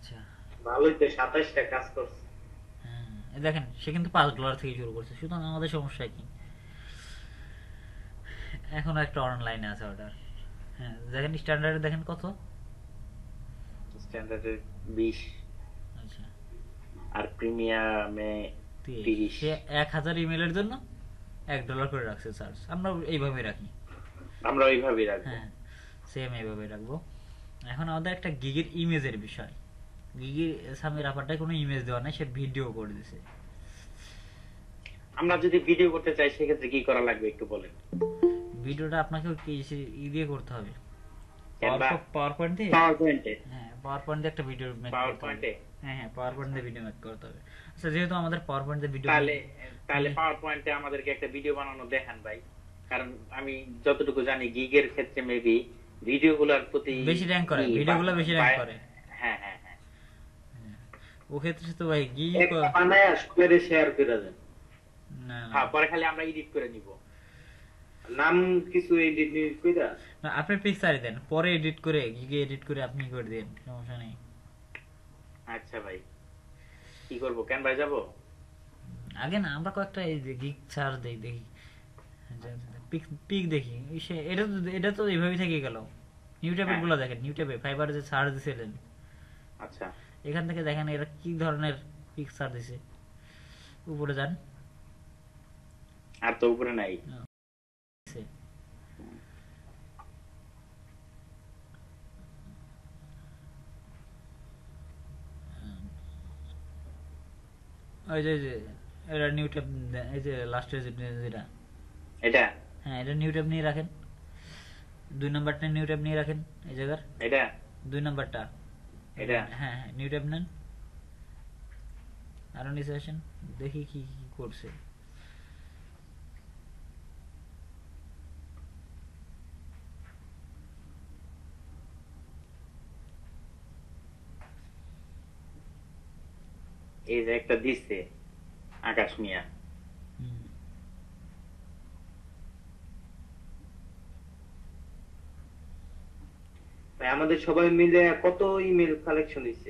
আচ্ছা ভালোই তো 27টা কাজ করছে। হ্যাঁ দেখেন সে কিন্তু $5 থেকে শুরু করছে, সুতরাং আমাদের সমস্যা কি? এখন একটা অনলাইনে আছে অর্ডার। হ্যাঁ দেখেন স্ট্যান্ডার্ডে দেখেন কত। স্ট্যান্ডার্ডের 20 আচ্ছা আর প্রিমিয়ামে 30। 30। সে 1000 ইমেলের জন্য $1 করে রাখছে চার্জ, আমরা এইভাবে রাখি। আমরা ওইভাবেই রাখবো। হ্যাঁ সেম এইভাবে রাখবো। এখন আমাদের একটা গিগের ইমেজের বিষয়। গিগের সামনের আপারটায় কোনো ইমেজ দেওয়া নাই, সে ভিডিও করে দিছে। আমরা যদি ভিডিও করতে চাই সেক্ষেত্রে কি করা লাগবে একটু বলেন। ভিডিওটা আপনাকে দিয়ে করতে হবে, ক্যানভা, পাওয়ার পয়েন্ট দিয়ে। পাওয়ার পয়েন্টে। হ্যাঁ পাওয়ার পয়েন্ট দিয়ে একটা ভিডিও মেক পাওয়ার করতে হবে। পয়েন্টে হ্যাঁ হ্যাঁ পাওয়ার পয়েন্ট দিয়ে ভিডিও মেক করতে হবে। আচ্ছা যেহেতু আমাদের পাওয়ার পয়েন্ট দিয়ে ভিডিও তাহলে তাহলে পাওয়ার পয়েন্টে আমাদেরকে একটা ভিডিও বানানো দেখান ভাই। কারণ আমি যতটুকু জানি গিগের ক্ষেত্রে মেবি ভিডিওগুলোর প্রতি বেশি র্যাঙ্ক করে, ভিডিওগুলো বেশি র্যাঙ্ক করে। হ্যাঁ হ্যাঁ হ্যাঁ। ও ক্ষেত্রে তো ভাই কি একটা বানায় সবাই শেয়ার করে দেন। না হ্যাঁ পরে খালি আমরা এডিট করে নিব, নাম কিছু এডিট কইরা। না আপনি পিকচারই দেন, পরে এডিট করে গিগে এডিট করে আপনি করে দেন, সমস্যা নেই। আচ্ছা ভাই কি করব, কেন ভাই যাব? আগে না আমরা কয়েকটা এই যে গিগ সার্চ দেই, দেখি পিক পিক দেখি। এটা তো এইভাবেই থেকে গেল। নিউ ট্যাবের গুলো দেখেন, নিউ ট্যাবে ফাইবার যে সার্চ দিছিলেন, আচ্ছা এখান থেকে দেখেন এরা কি ধরনের পিক সার্চ দিছে। উপরে যান। আর তো উপরে নাই। ওই যে এটা নিউ ট্যাব, এই যে লাস্টের যেটা, এটা হ্যাঁ এটা নিউ ট্যাব নিয়ে রাখেন। 2 নাম্বারটা নিউ ট্যাব নিয়ে রাখেন এই জায়গার। এটা 2 নাম্বারটা এটা হ্যাঁ হ্যাঁ নিউ ট্যাব নেন। আরো নিচে আসেন, দেখি কি কি করছে। এই যে একটা দিচ্ছে আকাশ মিয়া। হুম। ভাই আমাদের সবাই মিলে কত ইমেল কালেকশন হইছে?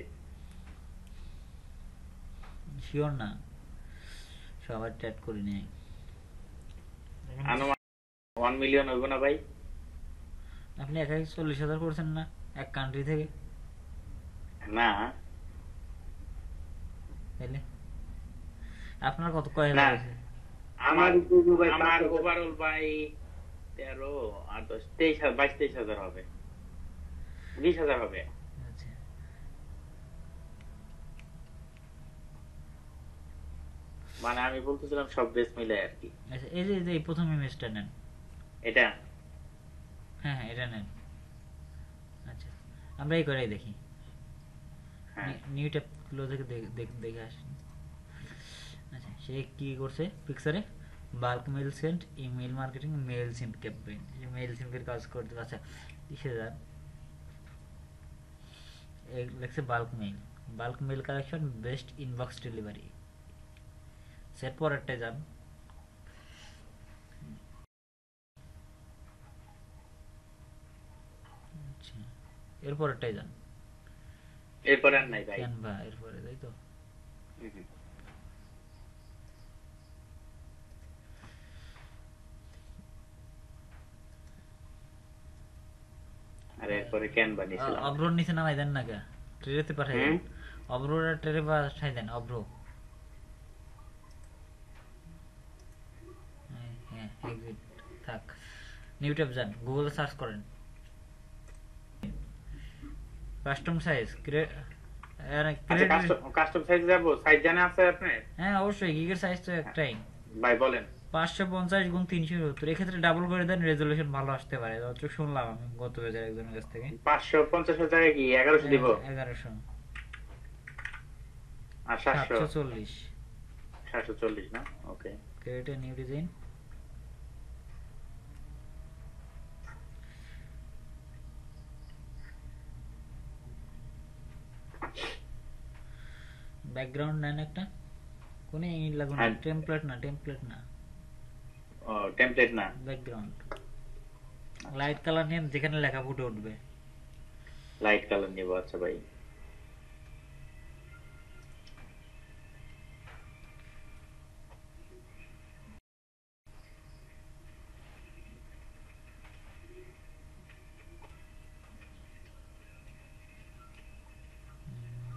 শিওর না, সবার চ্যাট করে নেই। আনুমান 1 মিলিয়ন হইব না ভাই? আপনি একাই 40,000 করছেন না এক কান্ট্রি থেকে? না তাইলে আপনার কত কয় না, হাজার হয়েছে? আমার আমার ওভারঅল ভাই 13 আর 10 23 22-23 হাজার হবে, 20,000 হবে। আচ্ছা মানে আমি বলতেছিলাম সব বেস মিলে আর কি। আচ্ছা এই যে এই প্রথম ইমেজটা নেন। এটা হ্যাঁ হ্যাঁ এটা নেন। আচ্ছা আমরা এই করেই দেখি। হ্যাঁ নিউ ট্যাব গুলো থেকে দেখে আসি। আচ্ছা সে কি করছে পিকচারে? Bulk mail send, email marketing, mail sim campaign, mail সিমের কাজ করতে। আচ্ছা কিসে যান, লেখছে bulk mail collection, best inbox delivery. Set পরেরটায় যান। আচ্ছা এরপরেরটায় যান। এরপরে আর নাই ভাই। ক্যানভা এরপরে, তাই তো? হুম, হুম। আর এরপরে কেন বানিয়েছিলাম। অব্রোর নিচে নামাই দেন না কে, ট্রেতে পাঠাই দেন। অব্রোরা ট্রেনে পাঠাই দেন, অব্র। হ্যাঁ এক্সিট থাক। নিউ ট্যাব যান, গুগলে সার্চ করেন কাস্টম সাইজ কাস্টম সাইজ যাবো, সাইজ জানা আছে আপনার? হ্যাঁ অবশ্যই, গিগের সাইজ তো একটাই। ভাই বলেন। 550x370, এক্ষেত্রে ডাবল করে দেন, রেজলিউশন ভালো আসতে পারে, যতটুকু শুনলাম আমি গত বাজার একজনের কাছ থেকে। 550 টাকা কি 1100 দিব? 1100 আর 700? 740। 740 না? Okay. Create a new design. Background নেন একটা, কোন ইমেল লাগুন, টেমপ্লেট না ও টেমপ্লেট না, ব্যাকগ্রাউন্ড। লাইট কালার নেন, যেখানে লেখা ফুটে উঠবে। লাইট কালার নিব। আচ্ছা ভাই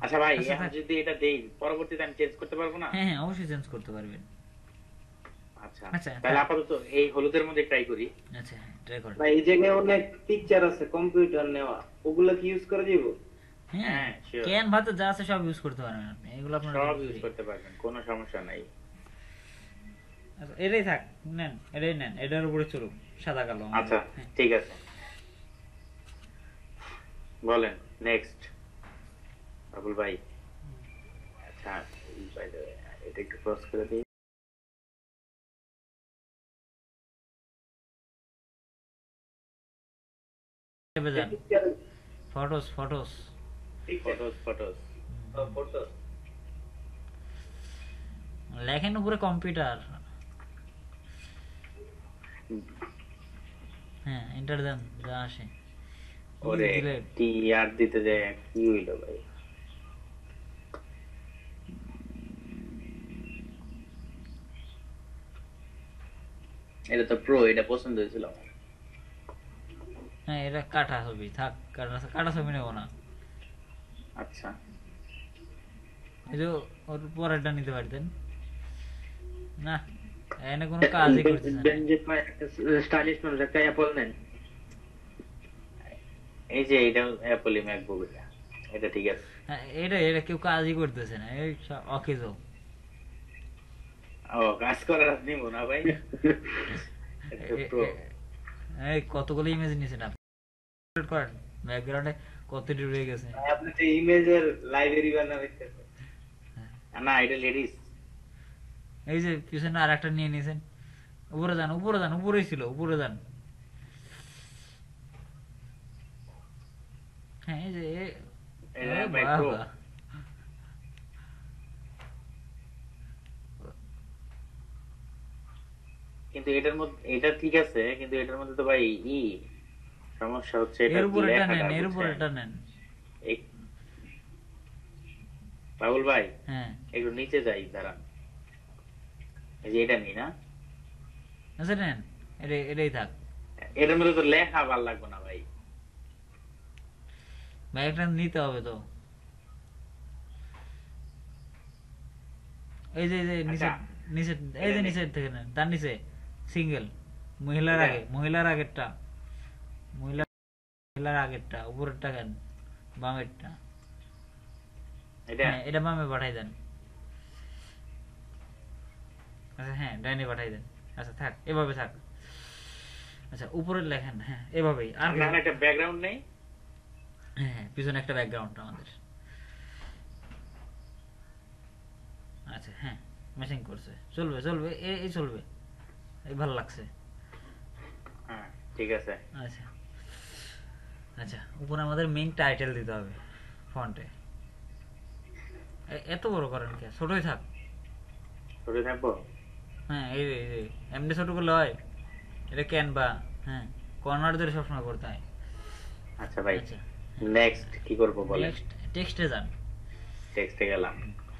আচ্ছা ভাই, আচ্ছা, এখন থাক। যদি এটা দেই পরবর্তীতে আমি চেঞ্জ করতে পারবো না? হ্যাঁ হ্যাঁ, অবশ্যই চেঞ্জ করতে পারবেন। আচ্ছা, আচ্ছা, তাহলে থাক। আপাতত এই হলুদের মধ্যে ট্রাই করি। আচ্ছা, হ্যাঁ, ট্রাই করেন। ভাই এই জায়গায় অনেক পিকচার আছে কম্পিউটার নেওয়া, ওগুলা কি ইউজ করা যাবে? হ্যাঁ, হ্যাঁ, শিওর, ক্যানভাতে যা আছে সব ইউজ করতে পারেন আপনি, এগুলো আপনার সব জন্য ইউজ free। করতে পারবেন, কোনো সমস্যা নাই। আচ্ছা, এটাই থাক, নেন, এটাই নেন, এটার উপরে চলুক, সাদা কালো আমাদের। আচ্ছা, হ্যাঁ। ঠিক আছে, বলেন নেক্সট আবুল ভাই। আচ্ছা, by the way, এটা একটু ক্রস করে দিই। টেপে যান, photos photos. Photos photos, photos লেখেন উপরে কম্পিউটার। হ্যাঁ, এন্টার দেন, যা আসে। ওরে Delete। টি আর দিতে যায় কি হইলো ভাই? এটা তো প্রো, এটা পছন্দ হয়েছিল আমার। হ্যাঁ, এটা কাটা ছবি, থাক, কাটা ছবি নেবো না। আচ্ছা, এই যে ওর পরেরটা নিতে পারতেন না, এনে কোনো কাজই করতেছে না। বেনজিৎ ভাই স্টাইলিশ মানুষ, একটা অ্যাপল নেন। এই যে এটা অ্যাপলি ম্যাকবুক, এটা ঠিক আছে। হ্যাঁ, এটা এটা কেউ কাজই করতেছে না, এই অকেজ। ও, কাজ করার আর নিব না ভাই, এটা তো প্রো। এই কতগুলো ইমেজ নিয়েছেন আপনি, করেন ব্যাকগ্রাউন্ডে কত রয়ে গেছে। ভাই, আপনি তো ইমেজের লাইব্রেরি বানাইতেছেন। না, এটা লেডিস। এই যে পিছনে আর একটা নিয়ে নিয়েছেন, উপরে যান, উপরে যান, উপরেই ছিল, উপরে যান। হ্যাঁ, এই যে এটা এ ভাই প্রো। বাবা। কিন্তু এটার মধ্যে এটা ঠিক আছে, কিন্তু এটার মধ্যে তো ভাই সমস্যা হচ্ছে, এটা এর উপরে লেখাটা, নেন, এর উপরে বুঝছেন? নেন। বাবুল ভাই, হ্যাঁ, একটু নিচে যাই, দাঁড়ান। এই যে এটা নেই না, আচ্ছা নেন, এটাই থাক। এটার মধ্যে তো লেখা ভালো লাগবে না ভাই। ভাই একটা নিতে হবে তো। এই যে নিচে, আচ্ছা, নিচে, এই যে এটা নিচে থেকে নেন, তার নিচে সিঙ্গেল, মহিলার এটা? আগে, মহিলার আগেরটা, মহিলার আগেরটা, উপরেরটা কেন, বামেরটা। এটা হ্যাঁ, এটা বামে পাঠাই দেন। আচ্ছা, হ্যাঁ, ডাইনে পাঠাই দেন। আচ্ছা, থাক, এভাবে থাক। আচ্ছা, উপরে লেখেন, হ্যাঁ, এভাবেই। আর না, একটা ব্যাকগ্রাউন্ড নেই। হ্যাঁ হ্যাঁ, পিছনে একটা ব্যাকগ্রাউন্ড আমাদের। আচ্ছা, হ্যাঁ, ম্যাচিং করছে, চলবে চলবে, এই চলবে, এই ভালো লাগছে। হ্যাঁ, ঠিক আছে। আচ্ছা আচ্ছা, উপরে আমাদের মেইন টাইটেল দিতে হবে ফন্টে। এত বড় করেন কে, ছোটই থাক। ছোট থাকবো। হ্যাঁ, এই এমনি ছোট করলে হয়, এটা ক্যানভা। হ্যাঁ, কর্নার ধরে সবসময় করতে হয়। আচ্ছা ভাই, আচ্ছা, নেক্সট কি করব বলেন? নেক্সট টেক্সটে যান। টেক্সটে গেলাম।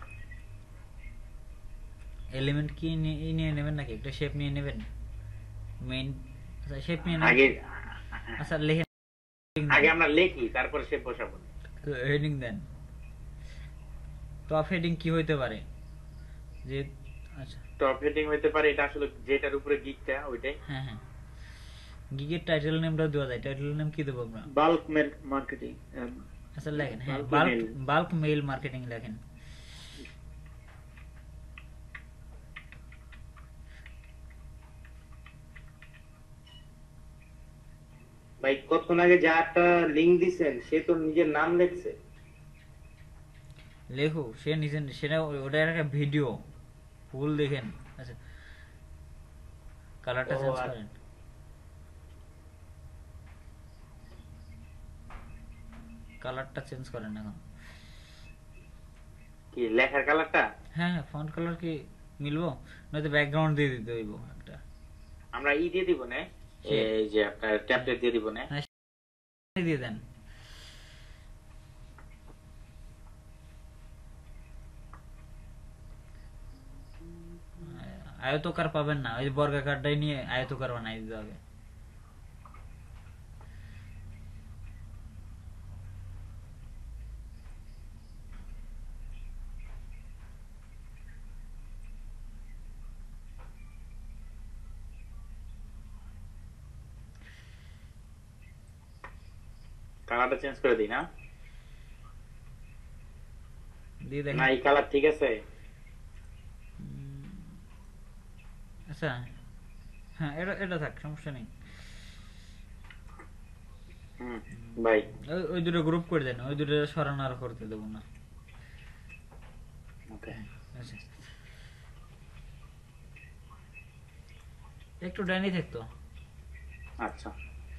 এলিমেন্ট কি নিয়ে নেবেন নাকি একটা শেপ নিয়ে নেবেন, মেইন। আচ্ছা, শেপ নিয়ে নেবেন। আগে আচ্ছা, লিখে আগে আমরা লিখি, তারপর সে বসাবো। হেডিং দেন। টপ হেডিং কি হইতে পারে যে, আচ্ছা, টপ হেডিং হইতে পারে, এটা আসলে যেটার উপরে গিকটা ওইটাই। হ্যাঁ হ্যাঁ, গিগের টাইটেল নেমটা দেওয়া যায়, টাইটেল নেম কি দেবো আমরা? Bulk marketing. আচ্ছা, লেখেন, হ্যাঁ, Bulk bulk mail। Bulk mail marketing লেখেন। ভাই কতক্ষণ আগে যা একটা লিংক দিছেন, সে তো নিজের নাম লিখছে। লেখো, সে নিজে, সেটা ওটা একটা ভিডিও ফুল দেখেন। আচ্ছা, কালারটা ও, চেঞ্জ আচ্ছা। করেন, কালারটা চেঞ্জ করেন এখন। কি লেখার কালারটা? হ্যাঁ হ্যাঁ, ফন্ট কালার কি মিলবো, নয়তো ব্যাকগ্রাউন্ড দিয়ে দিতে হইব একটা। আমরা দিয়ে দিব না, এই যে আপনার ট্যাবলেট দিয়ে দিব না। হ্যাঁ, দিয়ে দেন। আয়তকার পাবেন না, ওই বর্গাকারটাই নিয়ে আয়তকার বানাই দিতে হবে। কালারটা চেঞ্জ করে দিই না? দিয়ে দেখেন। না এই কালার ঠিক আছে? আচ্ছা হ্যাঁ, এটা এটা থাক, সমস্যা নেই। ভাই ওই দুটো গ্রুপ করে দেন, ওই দুটো সরানো আর করতে দেবো না। ওকে আচ্ছা একটু ডাইনি থাকতো। আচ্ছা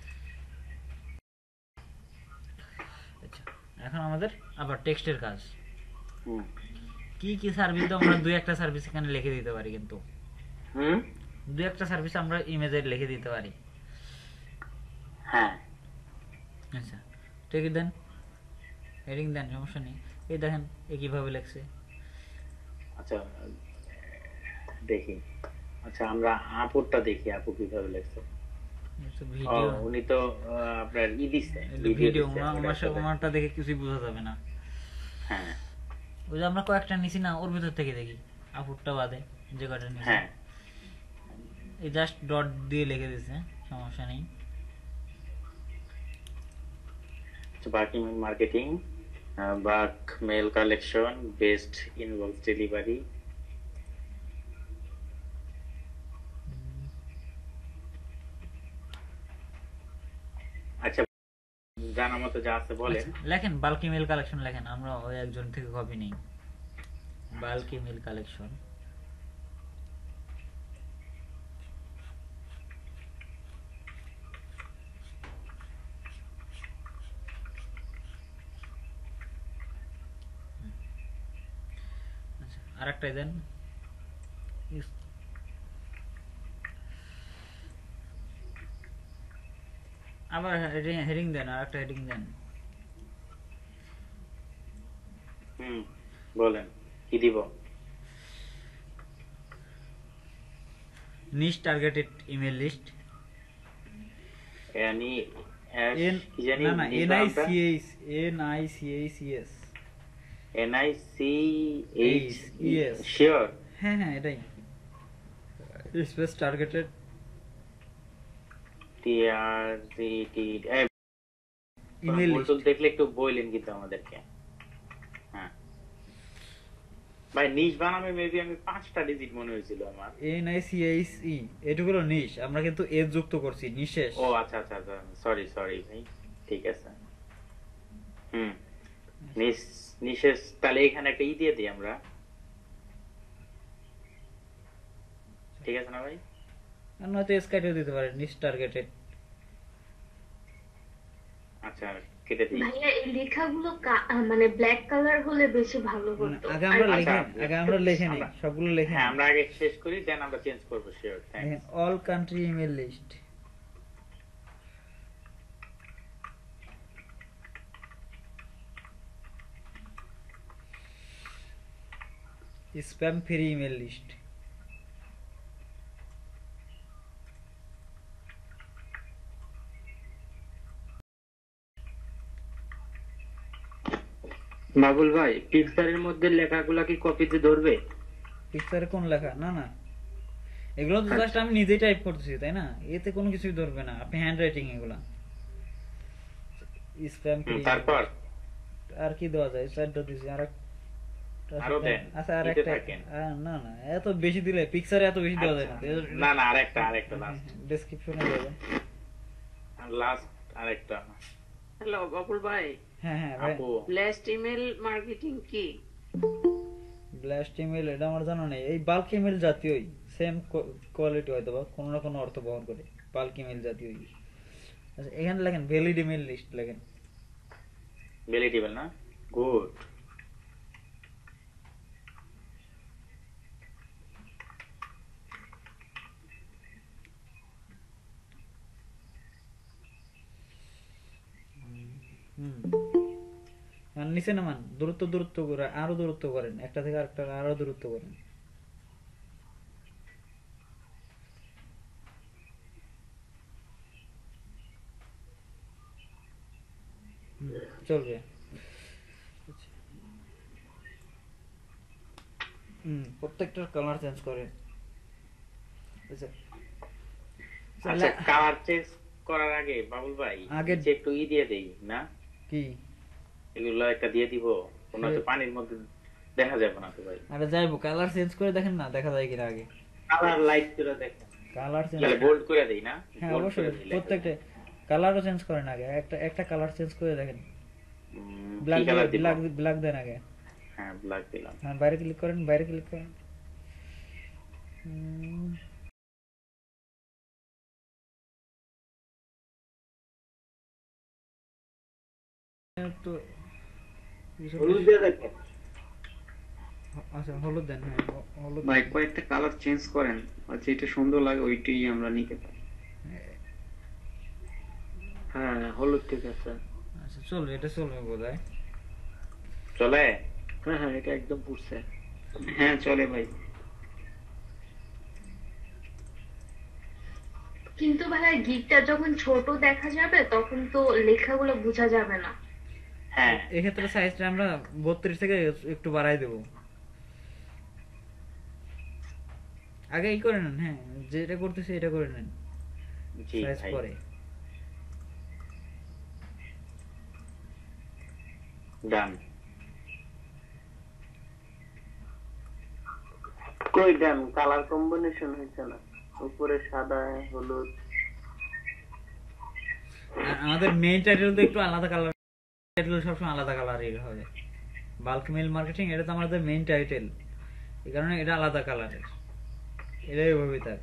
আচ্ছা এখন আমাদের আবার টেক্সটের কাজ। হুম কি কি সার্ভিস দাও, আমরা দুই একটা সার্ভিস এখানে লিখে দিতে পারি, কিন্তু হুম দুই একটা সার্ভিস আমরা ইমেজে লিখে দিতে পারি। হ্যাঁ আচ্ছা ঠিক দেন, হেডিং দেন, সমস্যা নেই। এই দেখেন এ কিভাবে লেখছে। আচ্ছা দেখি। আচ্ছা আমরা আপুরটা দেখি, আপু কিভাবে লেখছে। ভিডিও, উনি তো আপনার ই দিছে, ভিডিও ওনারটা দেখে কিছুই বোঝা যাবে না। হ্যাঁ ওই যে আমরা কয়েকটা নিছি না, ওর ভিতর থেকে দেখি আপুরটা বাদে যে কয়টা নিছি। হ্যাঁ এই জাস্ট ডট দিয়ে লিখে দিছে, সমস্যা নেই। বাকি marketing, bulk mail collection, best inbox delivery. আচ্ছা জানা মতো যা আছে বলেন। লেখেন বাল্কি মেল কালেকশন লেখেন, আমরা ওই একজন থেকে কপি নেই। বাল্কি মেল কালেকশন, আচ্ছা আরেকটাই দেন। আবার হেডিং দেন, আরেকটা হেডিং দেন। বলেন কি দিব? Niche targeted email list. Any কি জানি না না, NICHES NICHES শিওর? হ্যাঁ হ্যাঁ এটাই। Space targeted TRGT email list দেখলে একটু বললেন কিন্তু আমাদেরকে। হ্যাঁ ভাই নিশ বানামে মেবি আমি 5টা ডিজিট মনে হয়েছিল আমার। NICHE এটা হলো নিশ, আমরা কিন্তু এজ যুক্ত করছি নিশেষ। ও আচ্ছা আচ্ছা আচ্ছা সরি সরি ভাই, ঠিক আছে। নিশেষ, তাহলে এখানে একটা ই দিয়ে দিই আমরা, ঠিক আছে না ভাই? আর নয়তো স্কাইটেও দিতে পারে, নিশ টার্গেটেড। আচ্ছা কেটে দিই। ভাইয়া এই লেখাগুলো মানে ব্ল্যাক কালার হলে বেশি ভালো হতো। আগে আমরা আচ্ছা, লিখে নেই, সবগুলো লিখে হ্যাঁ নেই। আমরা আগে শেষ করি, দেন আমরা চেঞ্জ করব। Sure, thanks. All country email list, spam free email list, Babul ভাই পিকচারের মধ্যে লেখাগুলা কি কপিতে ধরবে? পিকচারে কোন লেখা? না না, এগুলো তো জাস্ট আমি নিজেই টাইপ করতেছি, তাই না? এতে কোনো কিছুই ধরবে না, আপনি হ্যান্ড রাইটিং এগুলা। স্প্যাম ফ্রি, তারপর আর কি দেওয়া যায়? চারটা দিছি, আরো দেন, আচ্ছা আর দিতে একটা। থাকেন। না না, এত বেশি দিলে পিকচারে এত বেশি দেওয়া যায় না। না না আরেকটা লাস্ট, ডেসক্রিপশনে দেবেন। লাস্ট আরেকটা। হ্যালো বাবুল ভাই, হ্যাঁ হ্যাঁ ভাই, আপু ব্লাস্ট ইমেল মার্কেটিং কি? ব্লাস্ট ইমেল এটা আমার জানা নেই। এই বাল্ক ইমেল জাতীয়ই, সেম কোয়ালিটি হয়তো বা কোনো না কোনো অর্থ বহন করে, বাল্ক ইমেল জাতীয়ই। আচ্ছা এখানে লেখেন ভ্যালিড ইমেল লিস্ট লেখেন। ভ্যালিডেবল না? গুড। আর নিচে নামান, দূরত্ব করে আরো দূরত্ব করেন, একটা থেকে আরেকটা আরো দূরত্ব করেন। চলবে। প্রত্যেকটার কালার চেঞ্জ করে। আচ্ছা কালার চেঞ্জ করার আগে বাবুল ভাই আগে একটু ই দিয়ে দেই না? কি এগুলো একটা দিয়ে দিব, কোনো তো পানির মধ্যে দেখা যাবে না তো ভাই। আরে যাইবো, কালার চেঞ্জ করে দেখেন না, দেখা যায় কিনা আগে। কালার লাইট করে দেখেন। কালার চেঞ্জ, তাহলে বোল্ড করে দেই না? হ্যাঁ Bold অবশ্যই করে দিলে। প্রত্যেকটা কালারও চেঞ্জ করেন আগে, একটা কালার চেঞ্জ করে দেখেন। কি ব্ল্যাক কালার দিব? ব্ল্যাক দেন আগে। হ্যাঁ ব্ল্যাক দিলাম। হ্যাঁ বাইরে ক্লিক করেন, বাইরে ক্লিক করেন। তো হলুদ দিয়ে দেখেন। আচ্ছা হলুদ দেন, হ্যাঁ হলুদ। ভাই কয়েকটা কালার চেঞ্জ করেন, আর যেটা সুন্দর লাগে ওইটাই আমরা নিতে পারি। হ্যাঁ হলুদ ঠিক আছে। আচ্ছা চলবে, এটা চলবে বোধহয়। চলে? হ্যাঁ হ্যাঁ এটা একদম পুরছে। হ্যাঁ চলে ভাই। কিন্তু ভাইয়া গিকটা যখন ছোট দেখা যাবে তখন তো লেখাগুলো বোঝা যাবে না। হ্যাঁ এক্ষেত্রে সাইজটা আমরা 32 থেকে একটু বাড়াই দেব। আগে এই করে নেন, হ্যাঁ যেটা করতেছি এটা করে নেন, জি সাইজ ভাই। পরে। ডান। কই ডান, কালার কম্বিনেশন হয়েছে না, উপরে সাদা হলুদ। আর আমাদের মেইন টাইটেল তো একটু আলাদা কালার, টাইটেল সবসময় আলাদা কালারের হবে। বাল্ক মেল মার্কেটিং এটা তো আমাদের মেইন টাইটেল, এই কারণে এটা আলাদা কালারের, এটাই ভাবে থাক।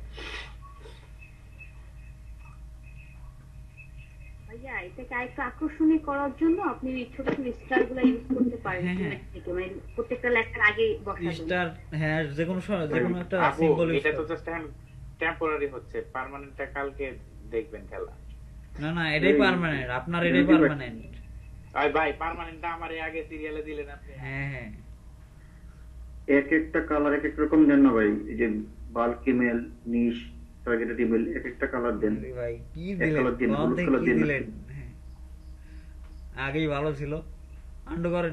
ভাইয়া এটাকে আরেকটু আকর্ষণীয় করার জন্য আপনি ছোট ছোট স্টার গুলা ইউজ করতে পারেন। হ্যাঁ, হ্যাঁ। থেকে মানে প্রত্যেকটা লেখার আগে বসাবেন। স্টার, হ্যাঁ যে কোনো একটা আপু, সিম্বল ইউজ এটা তো জাস্ট টেম্পোরারি হচ্ছে, পার্মানেন্টটা কালকে দেখবেন খেলা। না না এটাই পার্মানেন্ট, আপনার এটাই পার্মানেন্ট। আই ভাই পার্মানেন্টটা আমারে আগে সিরিয়ালে দিলেন আপনি। হ্যাঁ হ্যাঁ এক একটা কালার এক এক রকম দেন না ভাই। এই যে bulk email, niche, targeted email, এক একটা কালার দেন। আরে ভাই কি এক দিলেন, কালার দিন, কোন হলুদ থেকে কালার কি দিন। দিলেন? হ্যাঁ। আগেই ভালো ছিল, আন্ডু করেন।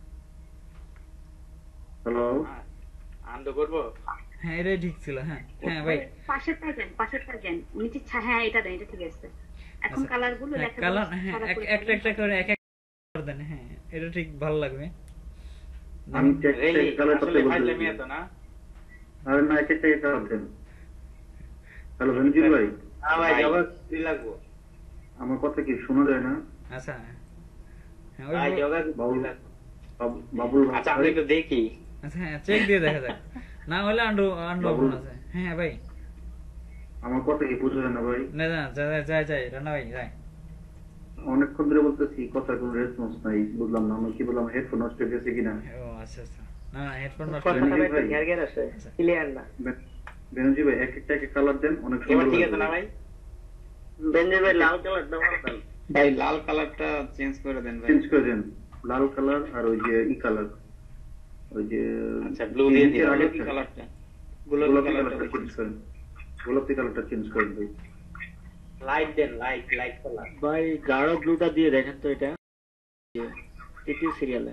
হ্যালো, আন্দ করবো? হ্যাঁ এটাই ঠিক ছিল। হ্যাঁ হ্যাঁ ভাই পাশেরটা দেন নিচে হ্যাঁ এটা দেন, এটা ঠিক আছে। এখন কালার গুলো লেখা কালার, হ্যাঁ একটা একটা করে এক এক করে দেন। হ্যাঁ এটা ঠিক ভালো লাগবে। আমি চেক রেলি কালার করতে আসলে ভাই বলছি। লেমিয়া তো না? আরে না, এক একটা কালার দেন। হ্যালো রঞ্জিত ভাই, হ্যাঁ ভাই জগৎ কি লাগবো? আমার কথা কি শোনা যায় না? আচ্ছা হ্যাঁ ভাই ওই জগৎ বাবুল বাবুল আচ্ছা আমরা একটু দেখি। আচ্ছা হ্যাঁ চেক দিয়ে দেখা যাক, না হলে আন্ডু আন্ডু বাবুল। আছে। হ্যাঁ ভাই আমার কথা কি বুঝা যায় না ভাই? না না যাই রান্না ভাই যাই। অনেকক্ষণ ধরে বলতেছি, কথা কোনো রেসপন্স নাই। বুঝলাম না, আমি কি বললাম, হেডফোন নষ্ট হয়ে গেছে কিনা? ও আচ্ছা আচ্ছা, না না হেডফোন নষ্ট কথাটা হয়নি। একটু ঘের আছে, ক্লিয়ার না। বেনজি ভাই এক একটা এক এক কালার দেন, অনেক এবার সুন্দর ঠিক লাগবে। আছে না ভাই? বেঞ্জির ভাই লাল কালার দেওয়া দেন। ভাই লাল কালারটা চেঞ্জ করে দেন ভাই। চেঞ্জ করে দেন, লাল কালার আর ওই যে ই কালার, ওই যে আচ্ছা ব্লু দিয়ে দিলাম। গোলাপি কালারটা, গোলাপি গোলাপি কালারটা কালারটা চেঞ্জ করেন, গোলাপি কালারটা চেঞ্জ করেন ভাই। লাইট দেন, লাইট কালার। ভাই গাঢ় ব্লুটা দিয়ে দেখেন তো, এটা তৃতীয় সিরিয়ালে।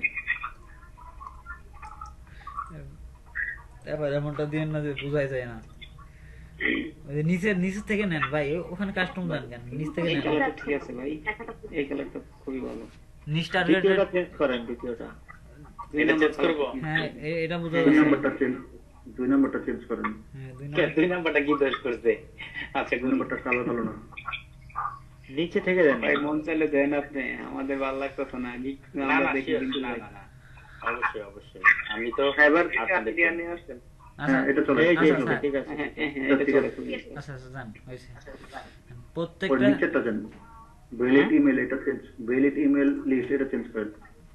তারপর এমনটা দিয়ে না যে বুঝাই যায় না। ওই যে নিচের থেকে নেন ভাই, ওখানে কাস্টম দেন কেন, নিচ থেকে এই নেন। কালারটা ঠিক আছে ভাই, এই কালারটা খুবই ভালো। নিচটা দ্বিতীয়টা চেঞ্জ করেন, দ্বিতীয়টা। এটা চেঞ্জ করব? হ্যাঁ এটা বুঝা দুই যাচ্ছে। নাম্বারটা চেঞ্জ করেন। হ্যাঁ দুই নাম্বারটা কি দোষ করছে? আচ্ছা দুই নাম্বারটা কালো কালো না, নিচে থেকে দেন ভাই মন চাইলে দেন আপনি, আমাদের ভালো লাগতেছে না। না আমরা না দেখি sure, কিন্তু না ভাই। না না অবশ্যই আমি তো এবার আপনাদের দিয়ে নিয়ে আসেন। আচ্ছা হ্যাঁ এটা চলে। এই যে আচ্ছা, আচ্ছা। ঠিক আছে। হ্যাঁ হ্যাঁ হ্যাঁ, এটা এটা ঠিক চলে আছে। খুবই। আচ্ছা আচ্ছা জান হয়েছে। ওর প্রত্যেকটা নিচেরটা দেন, ভ্যালিড ইমেল, এটা চেঞ্জ, ভ্যালিড ইমেল লিস্ট এটা চেঞ্জ করেন।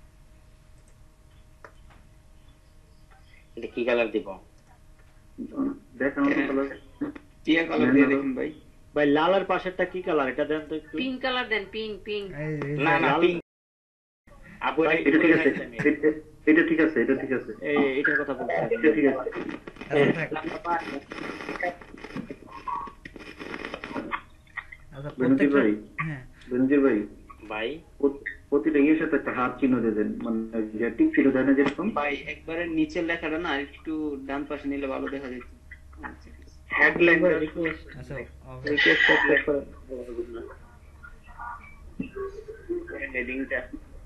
এটা কি কালার দিব? দেখেন আমার কালার, টিয়া কালার দিয়ে দেখুন ভাই। ভাই লালের পাশেরটা কি কালার, এটা দেন তো একটু। পিঙ্ক কালার দেন, পিঙ্ক না না লাল- পিঙ্ক। আপু এটা ঠিক আছে, এটা ঠিক আছে, এটা ঠিক আছে, এটার কথা বলছি। এটা ঠিক আছে। আচ্ছা বেনজির প্রত্যেকটা ভাই, হ্যাঁ বেনজির ভাই, ভাই প্রতিটা ইয়ের সাথে একটা হাত চিহ্ন দিয়ে দেন, মানে যে টিক চিহ্ন দেয় না যেরকম। ভাই একবারে নিচের লেখাটা না একটু ডান পাশে নিলে ভালো দেখা যেত। আচ্ছা, হেডলাইন আচ্ছা রিকোয়েস্ট করেন। হেডিংটা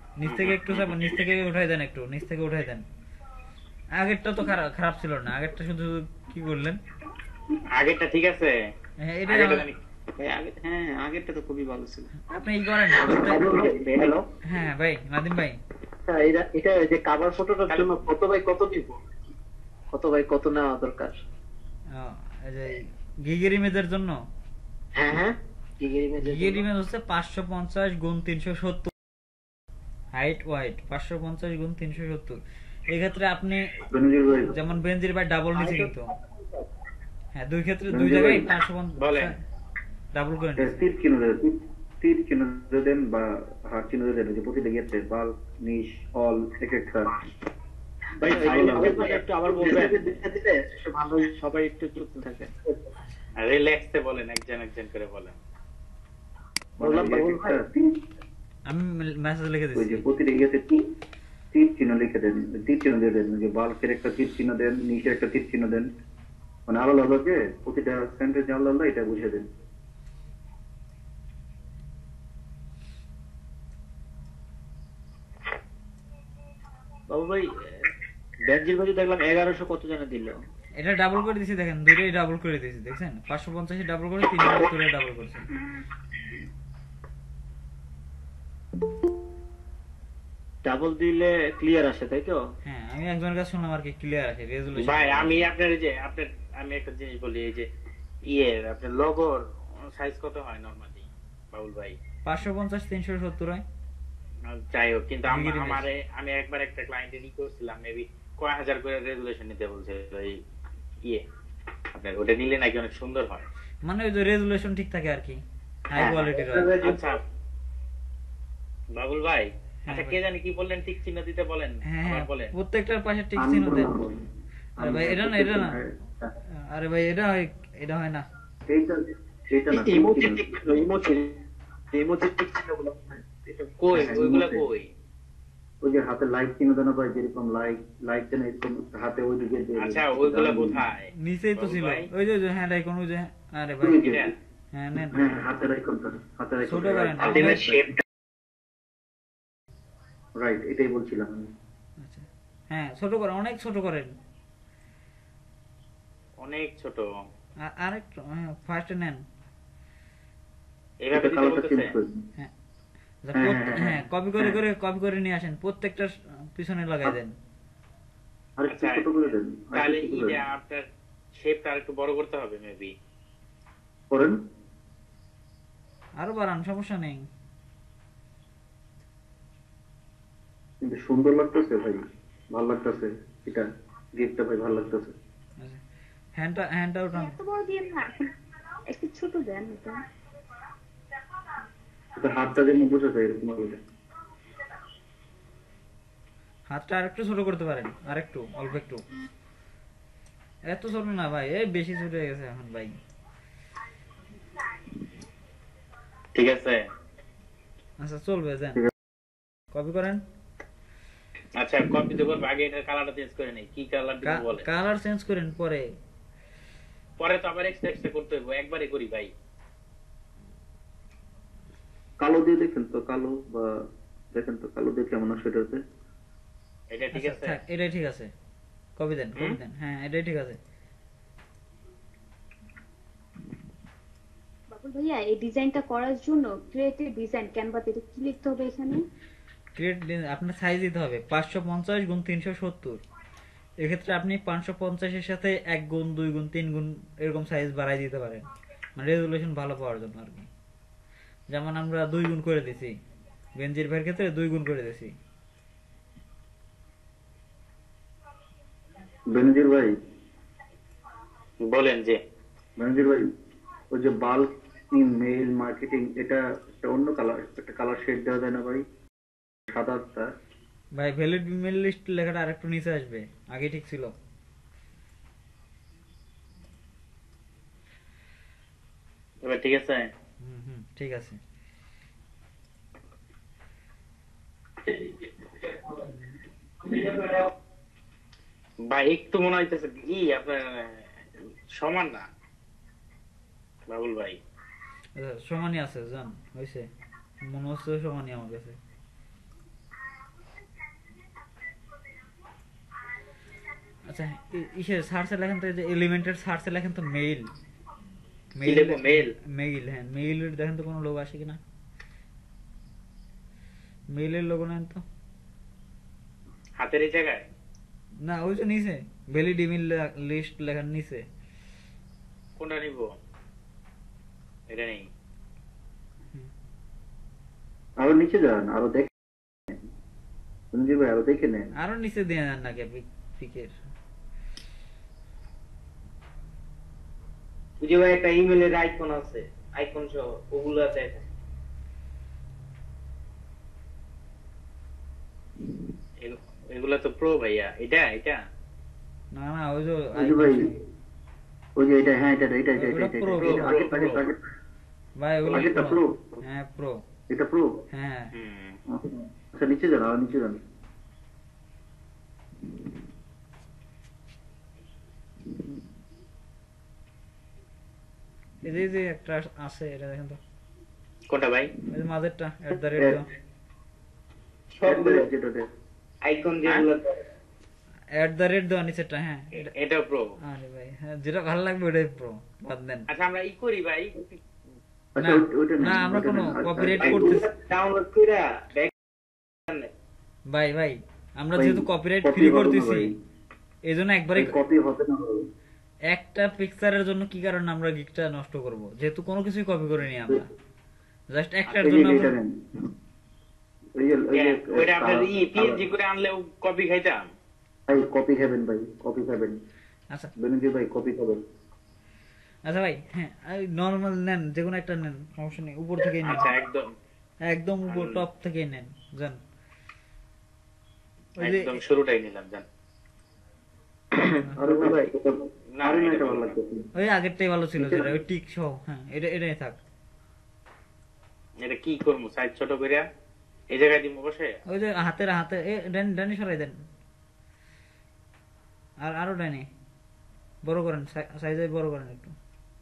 নিচ থেকে একটু চাপ, নিচ থেকে উঠাই দেন, একটু নিচ থেকে উঠাই দেন। আগেরটা তো খারাপ ছিল না, আগেরটা শুধু কি করলেন? আগেরটা ঠিক আছে। হ্যাঁ এটা আগেরটা জানি। হ্যাঁ আগেরটা তো খুবই ভালো ছিল। আপনি ই করেন। হ্যালো, হ্যাঁ ভাই নাদিম ভাই, এটা এটা যে কভার ফটোটার জন্য কত বাই কত দিব, কত বাই কত নেওয়া দরকার? এই যে গিগের ইমেজের জন্য, হ্যাঁ হ্যাঁ, গিগের ইমেজ হচ্ছে 550 গুণ 370 হাইট ওয়াইড, 550 গুণ 370। এই ক্ষেত্রে আপনি বেনজির ভাই যেমন বেনজির ভাই ডাবল নিচে কিন্তু, হ্যাঁ দুই ক্ষেত্রে দুই জায়গায় 550 বলেন। ডাবল করে নিচ্ছে। তীর চিহ্ন দেন, তীর চিহ্ন দেন বা হাত চিহ্ন দেন, যে প্রতিটা গেছে বাল্ক নিশ অল এক একটা। ভাই একটু আবার বলবেন, ভালো। সবাই একটু চুপ থাকে। রিল্যাক্সে বলেন, একজন করে বলেন। বললাম মানে এক একটা আমি মেসেজ লিখে ওই দিচ্ছি। যে প্রতিটা গেছে তীর চিহ্ন লিখে দেন, তীর চিহ্ন দিয়ে দেন, যে বাল্কের একটা তীর চিহ্ন দেন, নিশের একটা তীর চিহ্ন দেন, মানে আলাদা আলাদা প্রতিটা সেন্টেন্স আলাদা আলাদা এটা বুঝে দেন। বাবু ভাই বেনজির ভাই দেখলাম 1100 কত জানা দিল। এটা ডাবল করে দিয়েছি, দেখেন দুইটাই ডাবল করে দিয়েছি, দেখছেন 550 ডাবল করে 370 ডাবল করছে। ডাবল দিলে ক্লিয়ার আসে তাই তো? হ্যাঁ আমি একজনের কাছে শুনলাম আর কি ক্লিয়ার আসে রেজোলিউশন। ভাই আমি আমি একটা জিনিস বলি, এই যে আপনার লোগোর সাইজ কত হয় নরমালি বাবুল ভাই? 550 370 হয়। যাই হোক, কিন্তু আমি একবার একটা ক্লায়েন্টের করছিলাম, মেবি কয় হাজার করে রেজুলেশন নিতে বলছে। আপনার ওটা নিলে নাকি অনেক সুন্দর হয়, মানে ওই যে রেজোলিউশন ঠিক থাকে আর কি, হাই কোয়ালিটির হয়। আচ্ছা বাবুল ভাই, আচ্ছা কে জানি কি বললেন, ঠিক চিহ্ন দিতে বলেন, হ্যাঁ বলেন। প্রত্যেকটার পাশে ঠিক চিহ্ন দেন। আরে ভাই এটা না, আরে ভাই এটা হয় না। এইটা না, কই ওইগুলা কই? ওই যে হাতে লাইক চিহ্ন দেন ভাই, যেরকম লাইক দেন এরকম হাতে ওই দিকে দিয়ে। আচ্ছা ওইগুলা কোথায়? নিচেই তো ছিল ওই যে হ্যাঁ আইকন, ওই যে আরে ভাই হ্যাঁ নেন, হ্যাঁ হাতের আইকনটা, হাতের আইকন ছোট করেন। রাইট, এটাই বলছিলাম আমি। আচ্ছা হ্যাঁ ছোট করেন, অনেক ছোট করেন, অনেক ছোট। আরেকটু ফার্স্ট নেন। এইভাবে দিতে বলতেছে। হ্যাঁ হ্যাঁ কপি করে নিয়ে আসেন, প্রত্যেকটা পিছনে লাগাই দেন। আরেকটু ছোট করে দেন। তাহলে এটা আপনার শেপটা আরেকটু বড় করতে হবে মেবি। করেন, আরো বাড়ান, সমস্যা নেই। কিন্তু সুন্দর লাগতেছে ভাই, ভালো লাগতেছে এটা, গিফটটা ভাই ভালো লাগতেছে। হ্যান্ডটা উঠান। এত বড় দিয়ে না, একটু ছোট দেন এটা। এটা হাতটা যেন বুঝে যায় এরকম ভাবে। হাতটা আরেকটু ছোট করতে পারেন, আরেকটু অল্প একটু, এত ছোট না ভাই, এই বেশি ছোট হয়ে গেছে এখন ভাই। ঠিক আছে, আচ্ছা চলবে, যান কপি করেন। আচ্ছা কপি তো করব, আগে এটার কালারটা চেঞ্জ করে নেই। কি কালার দিব বলেন? কালার চেঞ্জ করেন পরে তো আবার এক্সট্রা করতে হবে, একবারে করি ভাই। কালো দিয়ে দেখেন তো, কালো বা দেখেন তো কালো দিয়ে কেমন আসে এটাতে। এটা ঠিক আছে, এটাই ঠিক আছে, কপি দেন। হ্যাঁ এটাই ঠিক আছে। বাবুল ভাইয়া এই ডিজাইনটা করার জন্য ক্রিয়েটিভ ডিজাইন ক্যানভাতে কি লিখতে হবে এখানে? আপনার সাইজ দিতে হবে 550 গুণ 370। এক্ষেত্রে আপনি 550 এর সাথে 1 গুণ 2 গুণ 3 গুণ এরকম সাইজ বাড়াই দিতে পারেন, মানে রেজোলিউশন ভালো পাওয়ার জন্য আর কি। যেমন আমরা 2 গুণ করে দিছি, বেনজির ভাইয়ের ক্ষেত্রে 2 গুণ করে দিছি। বেনজির ভাই বলেন যে বেনজির ভাই, ওই যে বাল্ক মেইল মার্কেটিং, এটা একটা অন্য কালার, একটা কালার শেড দেওয়া যায় না ভাই, সাদাটা ভাই ভ্যালিড ইমেল লিস্ট লেখাটা আরেকটু নিচে আসবে, আগে ঠিক ছিল। এবার ঠিক আছে? ঠিক আছে। ভাই একটু মনে হইতেছে কি আপনার সমান না বাবুল ভাই? সমানই আছে, জান হয়েছে, মনে হচ্ছে সমানই আমার কাছে। আচ্ছা ইসে সার্চে লেখেন তো, এই যে এলিমেন্টের সার্চে লেখেন তো মেইল। কি লিখবো? মেইল? মেইল, হ্যাঁ মেইলের দেখেন তো কোনো লোগো আসে কিনা। মেইলের লোগো নেন তো। হাতের এই জায়গায়? না ওই তো নিচে ভ্যালিড ইমেল লিস্ট লেখার নিচে। কোনটা নিব? এটা নেই। আরো নিচে যান, আরো দেখেন সঞ্জীব ভাই, আরো দেখে নেন। আরো নিচে দিয়ে নেন না পিকের। ওই যে ভাই একটা ইমেলের আইকন আছে, আইকন সহ ওগুলো আছে। এগুলা তো প্রো ভাইয়া। এটা এটা না না ওই যে ভাই ওই যে এটা, হ্যাঁ এটা এটা এটা ওটা এটা Pro, এটা Pro, আগে Pro, আগে Pro। আগে ভাই ওগুলো আগেরটা প্রো। প্রো, হ্যাঁ প্রো। এটা প্রো। হ্যাঁ আচ্ছা নিচে যান, আরো নিচে যান। এই যে একটা আছে, এটা দেখেন তো। কোনটা ভাই? এই যে মাঝেরটা @ দাও। সবগুলো যেটাতে আইকন যেগুলো @ দাও নিচেরটা। হ্যাঁ এটা প্রো। আরে ভাই হ্যাঁ, যেটা ভালো লাগবে ওটাই প্রো, বাদ দেন। আচ্ছা আমরা ই করি ভাই। আচ্ছা ওইটা না আমরা ওইটা কোনো নেন। আচ্ছা, কপিরাইট আচ্ছা, করতেছি ডাউনলোড কইরা ভাই আমরা ভাই, যেহেতু কপিরাইট copy ফ্রি হবে না করতেছি ভাই। এইজন্য একবারে কপি হবে না ভাই। একটা পিকচারের জন্য কি কারণে আমরা গিকটা নষ্ট করব, যেহেতু কোনো কিছুই কপি করিনি আমরা, জাস্ট একটার এই যে জন্য এটা আমরা। নেন। ওই যে ওইটা আপনার পিএনজি করে আনলে কপি খাইতাম। ভাই কপি খাবেন ভাই, কপি খাবেন। আচ্ছা বেনজির ভাই কপি খাবেন। আচ্ছা ভাই হ্যাঁ নরমাল নেন, যে কোনো একটা নেন, সমস্যা নেই, উপর থেকেই নেন। আচ্ছা একদম একদম উপর টপ থেকেই নেন জান। ওই যে একদম শুরুটাই নিলাম জান। আরে ভাই না, আরে না এটা এটা ভালো ভালো লাগছে। ওই আগেরটাই ভালো ছিল, যেটা ওই টিক সহ। হ্যাঁ এটাই থাক। এটা কি করবো? সাইজ ছোট করিয়া এই জায়গায় দিব বসে? ওই যে হাতে ডানি সরাই দেন, আর আরো ডানি বড় করেন, সাইজে বড় করেন একটু।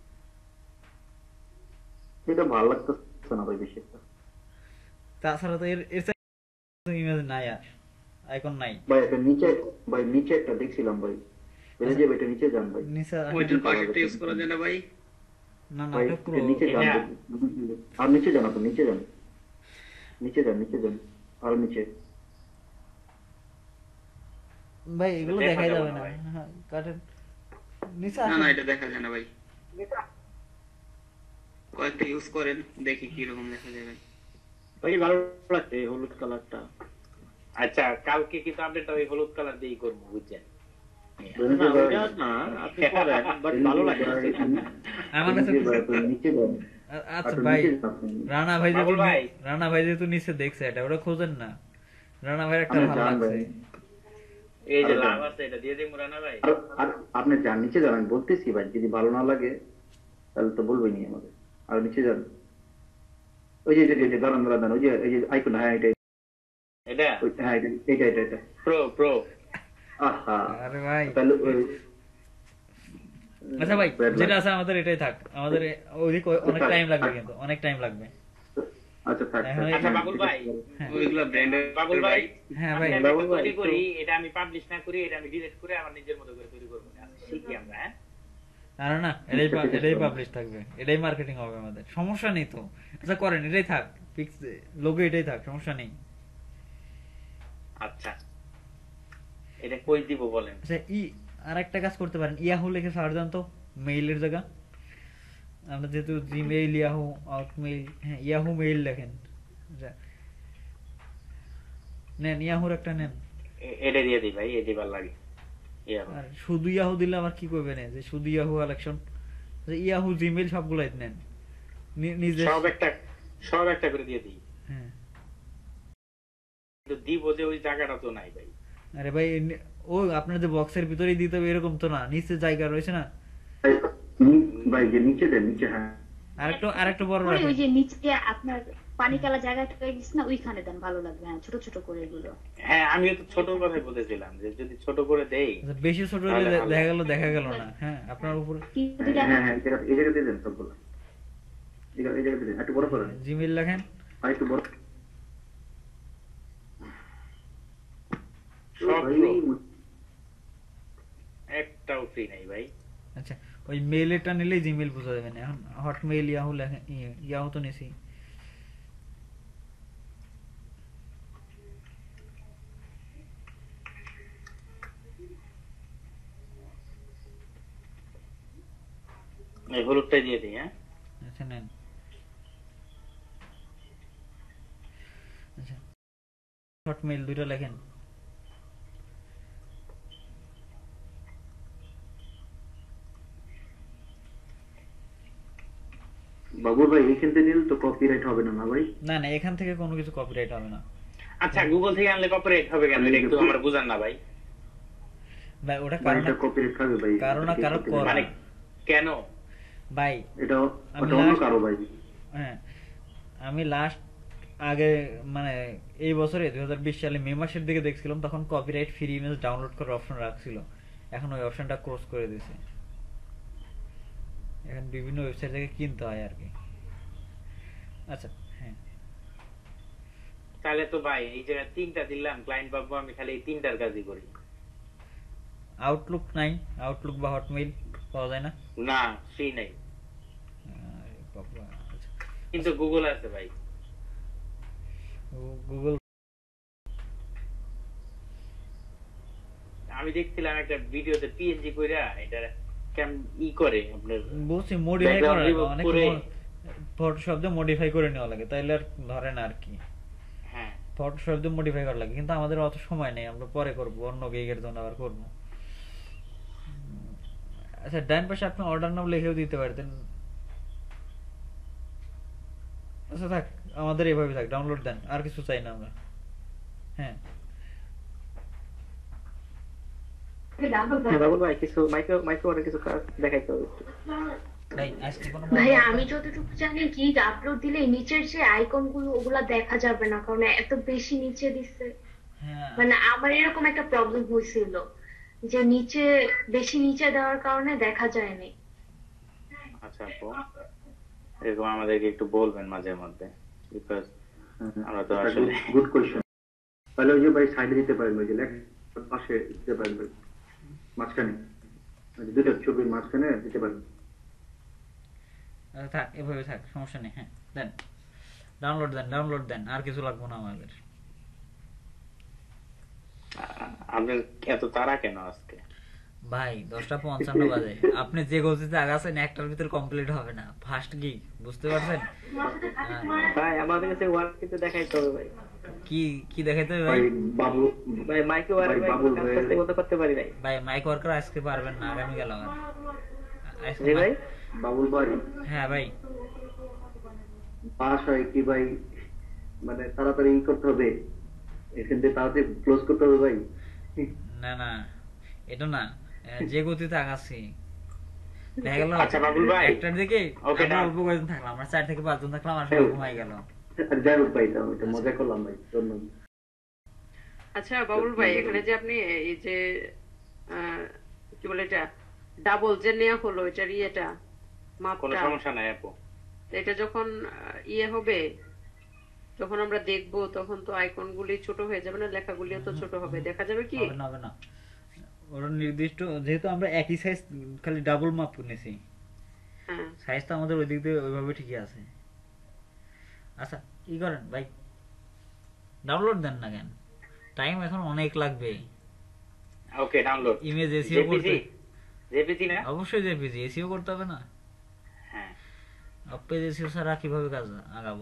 এটা ভালো লাগতেছে না ভাই বেশি একটা। তাছাড়া তো এর ইমেজ নাই, আর আইকন নাই। ভাই এটা নিচে, ভাই নিচে একটা দেখছিলাম ভাই। বেনজির ভাই এটা নিচে যান ভাই। নিচে ওইটার পাশেরটা ইউজ করা যায় না ভাই? না না ভাই এটা পুরো এটা নিচে যান এটা- ভাই। আর নিচে যান, আপনি নিচে যান, নিচে যান, নিচে যান, আর নিচে। ভাই এগুলো দেখা দেখাই যাবে যাবে না না। ভাই। হ্যাঁ কাটেন নিচে না আসেন। না এটা দেখা যায় না ভাই। কয়েকটা ইউজ করেন দেখি কিরকম দেখা যায় ভাই। ভাই ভালো লাগছে এই হলুদ কালারটা। আচ্ছা কালকে কিন্তু আপডেটটা ওই হলুদ কালার দিয়েই করবো, বুঝছেন? না ওইটা না, আপনি করেন, বাট ভালো লাগে আমার কাছে বেনজির ভাই আপনি নিচে যান। আচ্ছা আর ভাই নিচে যান আপনি। বাবুল ভাই। রানা ভাই যেহেতু নিচে দেখছে, এটা ওটা খোঁজেন না। রানা ভাই একটা আপনি ভালো যান লাগছে। ভাই। এই যে আরে লাভ যান। আছে, এটা দিয়ে দিই মুরানা ভাই। আর আপনি যান, নিচে যান, আমি বলতেছি ভাই যদি ভালো না লাগে তাহলে তো বলবেনি আমাদের। আর নিচে যান। ওই যে দাঁড়ান দাঁড়ান দাঁড়ান, ওই যে এই যে আইকন, হ্যাঁ এটা এটা হ্যাঁ এটা প্রো প্রো। আহা আরে ভাই তাহলে আচ্ছা ভাই red যেটা light। আছে আমাদের এটাই থাক। আমাদের ওইদিক অনেক টাইম লাগবে, কিন্তু অনেক টাইম লাগবে। আচ্ছা থাক এখন থাক। আচ্ছা বাবুল ভাই, হ্যাঁ ওইগুলা ব্র্যান্ডের বাবুল ভাই হ্যাঁ ভাই আমি বাবুল একটা ভাই, তৈরি একটু- করি, এটা আমি পাবলিশ না করি, এটা আমি ডিলিট করে আমার নিজের মতো করে তৈরি করবো। শিখি আমরা, হ্যাঁ? না না এটাই পাবলিশ থাকবে, এটাই মার্কেটিং হবে আমাদের, সমস্যা নেই তো। আচ্ছা করেন, এটাই থাক, ফিক্স লোগো এটাই থাক, সমস্যা নেই। আচ্ছা এটা কই দিব বলেন? আচ্ছা আর একটা কাজ করতে পারেন, ইয়াহু লিখে সার্চ দেন তো, মেইলের জায়গা। আমরা যেহেতু জিমেইল, ইয়াহু, আউটমেইল, হ্যাঁ ইয়াহু মেইল লেখেন। আচ্ছা নেন ইয়াহুর একটা নেন। এটা দিয়ে দিই ভাই, এটি ভালো লাগে। আর শুধু ইয়াহু দিলে আবার কি করবে না, যে শুধু ইয়াহু কালেকশন, ইয়াহু জিমেইল সবগুলাই নেন নিজে। সব একটা করে দিয়ে দিই। হ্যাঁ কিন্তু দিব যে ওই জায়গাটা তো নাই ভাই। আরে ভাই ও আপনার যে বক্সের ভিতরেই দিতে হবে এরকম তো না, নিচে জায়গা রয়েছে না। ভাই যে নিচে দেন, নিচে, হ্যাঁ আরেকটু বড় ওই রাখেন। যে নিচে আপনার পানি কালা জায়গাটা গেছে না, ওইখানে দেন, ভালো লাগবে। হ্যাঁ ছোট ছোট করে এগুলো। হ্যাঁ আমিও তো ছোট কথাই বলেছিলাম যে যদি ছোট করে দেই। আচ্ছা, বেশি ছোট হলে তাহলে ভালো। দেখা গেল না। হ্যাঁ আপনার উপরে হ্যাঁ হ্যাঁ এই জায়গা দিয়ে দেন সবগুলো, এই জায়গা দিয়ে দেন, একটু বড় করেন, জিমেইল লেখেন। আর একটু বড়। সব ভাই, pro। ওই মেইলটা নিলেই জিমেইল বোঝা যাবে না। এখন হটমেইল, ইয়াহু লেখেন, ইয়াহু তো নিছি। এই হলুদটাই দিয়ে দিই। হ্যাঁ, আচ্ছা নেন। আচ্ছা হটমেইল দুইটা লেখেন। বাবুল ভাই এখান থেকে নিলে তো কপিরাইট হবে না ভাই? না না, এখান থেকে কোনো কিছু কপিরাইট হবে না। আচ্ছা গুগল থেকে আনলে কপিরাইট হবে কেন? এটা একটু আমরা বুঝান না ভাই। ভাই ওটা কারণ কপিরাইট হবে ভাই, কারণ মানে কেন ভাই? এটা অন্য কারো ভাই। হ্যাঁ, আমি লাস্ট আগে মানে এই বছরে 2020 সালে মে মাসের দিকে দেখছিলাম, তখন কপিরাইট ফ্রি ইমেজ ডাউনলোড করার অপশন রাখছিল। এখন ওই অপশনটা ক্লোজ করে দিয়েছে। এখন বিভিন্ন ওয়েবসাইট থেকে কিনতে হয় আর কি। আচ্ছা হ্যাঁ, তাহলে তো ভাই এই যে 3টা দিলাম ক্লায়েন্ট পাবো, আমি খালি এই 3টার কাজই করি। আউটলুক নাই? আউটলুক বা হটমেইল পাওয়া যায় না? না, ফ্রি নাই, কিন্তু গুগল আছে ভাই। গুগল আমি দেখছিলাম একটা ভিডিওতে পিএনজি কইরা এটা কেম ই করে আপনার বলছি মডিফাই করা লাগে, অনেক ফটোশপ দিয়ে মডিফাই করে নেওয়া লাগে, তাইলে আর ধরে না আর কি। হ্যাঁ, ফটোশপ দিয়ে মডিফাই করা লাগে, কিন্তু আমাদের অত সময় নেই, আমরা পরে করব, অন্য গিগের জন্য আবার করব। আচ্ছা ডান পাশে আপনি অর্ডার নাম লিখেও দিতে পারতেন। আচ্ছা থাক, আমাদের এইভাবে থাক, ডাউনলোড দেন, আর কিছু চাই না আমরা। হ্যাঁ বাবুল ভাই কিছু মাইক্রো কিছু দেখাইতে হবে। ভাই আমি যতটুকু জানি গিগ আপলোড দিলে নিচের যে আইকন গুলো ওগুলা দেখা যাবে না, কারণ এত বেশি নিচে দিচ্ছে। মানে আমার এরকম একটা প্রবলেম হয়েছিল যে নিচে বেশি নিচে দেওয়ার কারণে দেখা যায়নি। আচ্ছা আপু, এরকম আমাদেরকে একটু বলবেন মাঝে মধ্যে, বিকজ আমরা তো আসলে গুড কোশ্চেন। তাহলে ওই যে ভাই সাইডে দিতে পারেন, ওই যে লেখ পাশে দিতে পারেন, মাঝখানে দুটো ছবির মাঝখানে দিতে পারেন। থাক, এভাবে থাক, সমস্যা নেই। হ্যাঁ দেন, ডাউনলোড দেন, আর কিছু লাগবে না আমাদের। আপনার এত তাড়া কেন আজকে ভাই? 10:55 বাজে, আপনি যে গতিতে আগাছেন একটার ভিতর কমপ্লিট হবে না। ফার্স্ট গিগ, বুঝতে পারছেন ভাই? আমাদের কাছে ওয়ার্ক কিন্তু দেখাইতে হবে ভাই। কি দেখাইতে হবে ভাই? বাবু ভাই মাইক ওয়ার্ক করতে পারি ভাই। ভাই মাইক ওয়ার্কার আজকে পারবেন না, আগামী কাল আবার। জি ভাই বাবুল ভাই। হ্যাঁ ভাই, পাস হয় কি ভাই, মানে তাড়াতাড়ি করতে হবে, এখান থেকে তাড়াতাড়ি ক্লোজ করতে হবে ভাই। না না, এটা না, যে গতিতে আগাচ্ছি দেখা গেল। আচ্ছা বাবুল ভাই, একটার দিকে আমরা অল্প কয়েকজন থাকলাম, আমরা 4 থেকে 5 জন থাকলাম, আর সবাই ঘুমাই গেল। যাই হোক ভাই, এটা মজা করলাম ভাই, ধন্যবাদ। আচ্ছা বাবুল ভাই, এখানে যে আপনি এই যে কি বলে এটা ডাবল যে নেওয়া হলো, এটার ইয়েটা মাপটা, কোনো সমস্যা নাই আপু। এটা যখন ইয়ে হবে, যখন আমরা দেখবো, তখন তো আইকন গুলি ছোট হয়ে যাবে না, লেখাগুলিও তো ছোট হবে, দেখা যাবে কি? হবে না, ওরা নির্দিষ্ট, যেহেতু আমরা একই সাইজ খালি ডাবল মাপ নিয়েছি, সাইজ তো আমাদের ওই দিক দিয়ে ওইভাবে ঠিকই আছে। আচ্ছা কি করেন ভাই, ডাউনলোড দেন না কেন? টাইম এখন অনেক লাগবে। Okay download. ইমেজ এসইও করতে জেপিজি না? অবশ্যই জেপিজি, এসইও করতে হবে না? হ্যাঁ, পেজ এসইও ছাড়া কিভাবে কাজ আগাবো?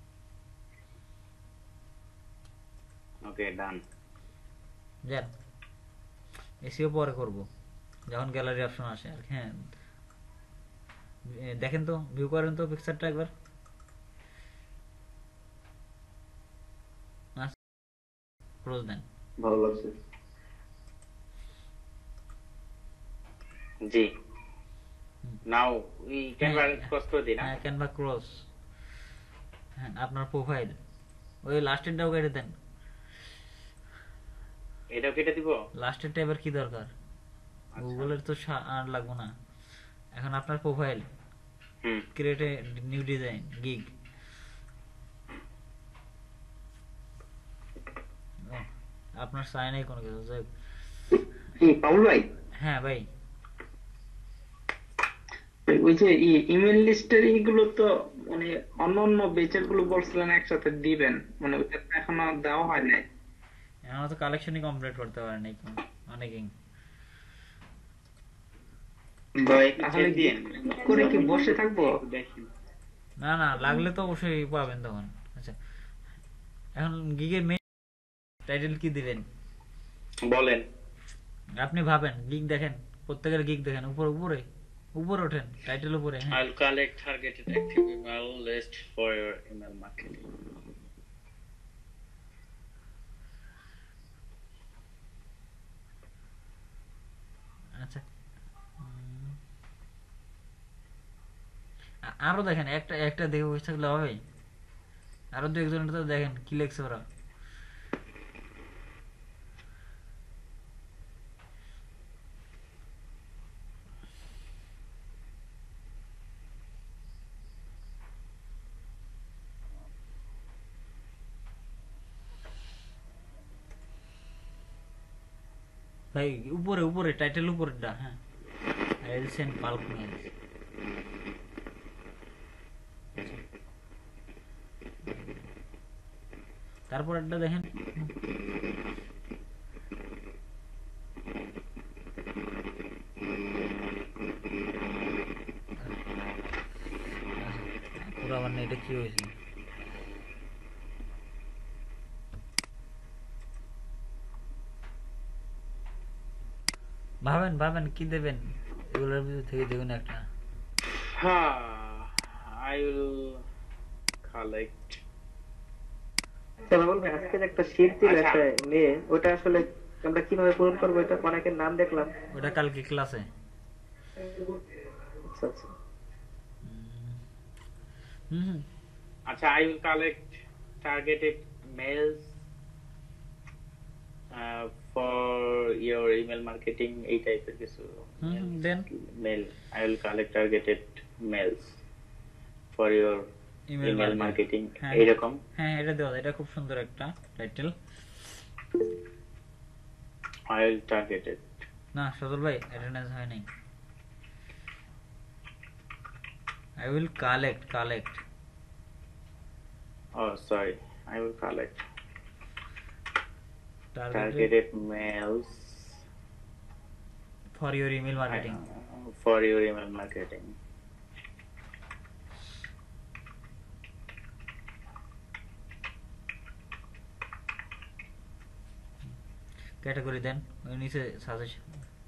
ওকে ডান। যান, এসইও পরে করব যখন গ্যালারি অপশন আসে আর। হ্যাঁ দেখেন তো, ভিউ করেন তো পিকচারটা একবার। ক্লোজ দেন। ভালো লাগছে জি। নাও উই ক্যানভা ক্রস করে দিই না? হ্যাঁ ক্যানভা ক্রস। হ্যাঁ আপনার প্রোফাইল ওই লাস্টেরটাও কেটে দেন। এটাও কেটে দিব? লাস্টেরটা এবার কি দরকার? গুগলের তো আর লাগবে না। এখন আপনার profile, create a new design gig. আপনার সাইন নাই কোনো কিছু। কি পাউল ভাই? হ্যাঁ ভাই, ওই যে ইমেল লিস্টের এইগুলো তো মানে অন্য অন্য বেচের গুলো বলছিলেন একসাথে দিবেন, মানে ওইটা তো এখনো দেওয়া হয় নাই। এখন তো কালেকশনই কমপ্লিট করতে পারে নাই অনেকেই। তাহলে করে কি বসে থাকবো? না না, লাগলে তো অবশ্যই পাবেন তখন। আচ্ছা, এখন গিগের মেইন টাইটেল কি দিবেন বলেন? আপনি ভাবেন, গিগ দেখেন, প্রত্যেকের গিগ দেখেন, উপরে উপরে উপরে ওঠেন, টাইটেল উপরে। হ্যাঁ, I'll collect targeted active email list for your email marketing. আচ্ছা, আরো দেখেন, একটা একটা দেখে বসে থাকলে হবে? আরো দু একজনের তো দেখেন কি লেখছে ওরা। ভাই উপরে উপরে টাইটেল উপরেরটা। হ্যাঁ, I'll send bulk mails. তারপর একটা দেখেন, পুরো আমার নেটে কি হয়েছে? ভাবেন ভাবেন কি দেবেন, এগুলোর ভিতর থেকে দেখুন একটা। I will collect. চলো বলবে আজকে একটা শীট দিল একটা মেয়ে, ওটা আসলে আমরা কিভাবে পূরণ করবো? এটা অনেকের নাম দেখলাম, ওটা কালকে ক্লাসে। আচ্ছা আচ্ছা। আচ্ছা, I will collect targeted mails for your email marketing, এই টাইপের কিছু দেন। Mail, I will collect targeted mails for your email marketing, এইরকম। হ্যাঁ, এটা দেওয়া, এটা খুব সুন্দর একটা title. I will target it. না সজল ভাই, অ্যাটেন্ডেন্স হয় নাই। I will collect. Oh, sorry. I will collect targeted mails for your email marketing. For your email marketing. Category দেন, ওই নিচে সাজেশন।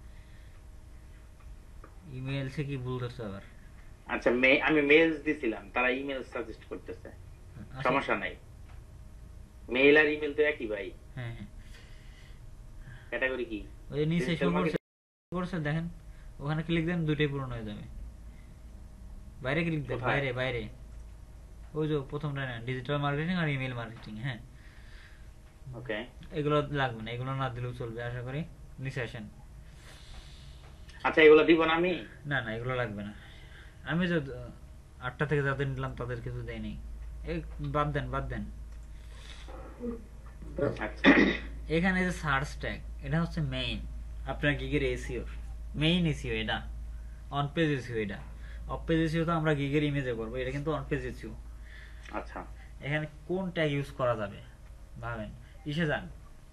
ইমেল সে কি ভুল ধরছে আবার? আচ্ছা, আমি মেইলস দিছিলাম, তারা ইমেল সাজেস্ট করতেছে। সমস্যা নাই, মেইল আর ইমেল তো একই ভাই। হ্যাঁ হ্যাঁ, ক্যাটাগরি কি ওই নিচে শো করছে দেখেন, ওখানে ক্লিক দেন, দুটোই পূরণ হয়ে যাবে। বাইরে ক্লিক দেন, বাইরে বাইরে, ওই যে প্রথমটা না, ডিজিটাল মার্কেটিং আর ইমেল মার্কেটিং। হ্যাঁ, ওকে, এগুলো লাগবে না, এগুলো না দিলেও চলবে আশা করি। নিচে আসেন। আচ্ছা, এগুলো দিব না আমি? না না, এগুলো লাগবে না। আমি যে 8টা থেকে যাদের নিলাম তাদের কিছু দেয়নি, বাদ দেন বাদ দেন। এখানে যে সার্চ ট্যাগ, এটা হচ্ছে মেইন আপনার গিগের এসইও, মেইন এসইও এটা, অন পেজ এসইও এটা। অফ পেজ এসইও তো আমরা গিগের ইমেজে করব, এটা কিন্তু অন পেজ এসইও। আচ্ছা, এখানে কোন ট্যাগ ইউজ করা যাবে ভাবেন, কিসে যান?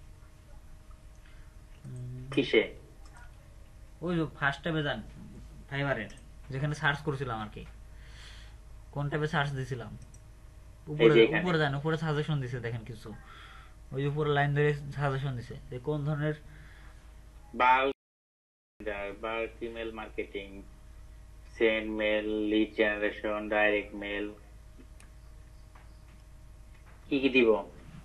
কিসে? ওই যে ফার্স্ট ট্যাবে যান, ফাইবারের যেখানে সার্চ করছিলাম আর কি, কোন ট্যাবে সার্চ দিছিলাম, উপরে উপরে যান, উপরে সাজেশন দিছে দেখেন কিছু, ওই যে উপরে লাইন ধরে সাজেশন দিছে যে কোন ধরনের bulk email marketing, send mail, lead generation, direct mail, কি কি দিব?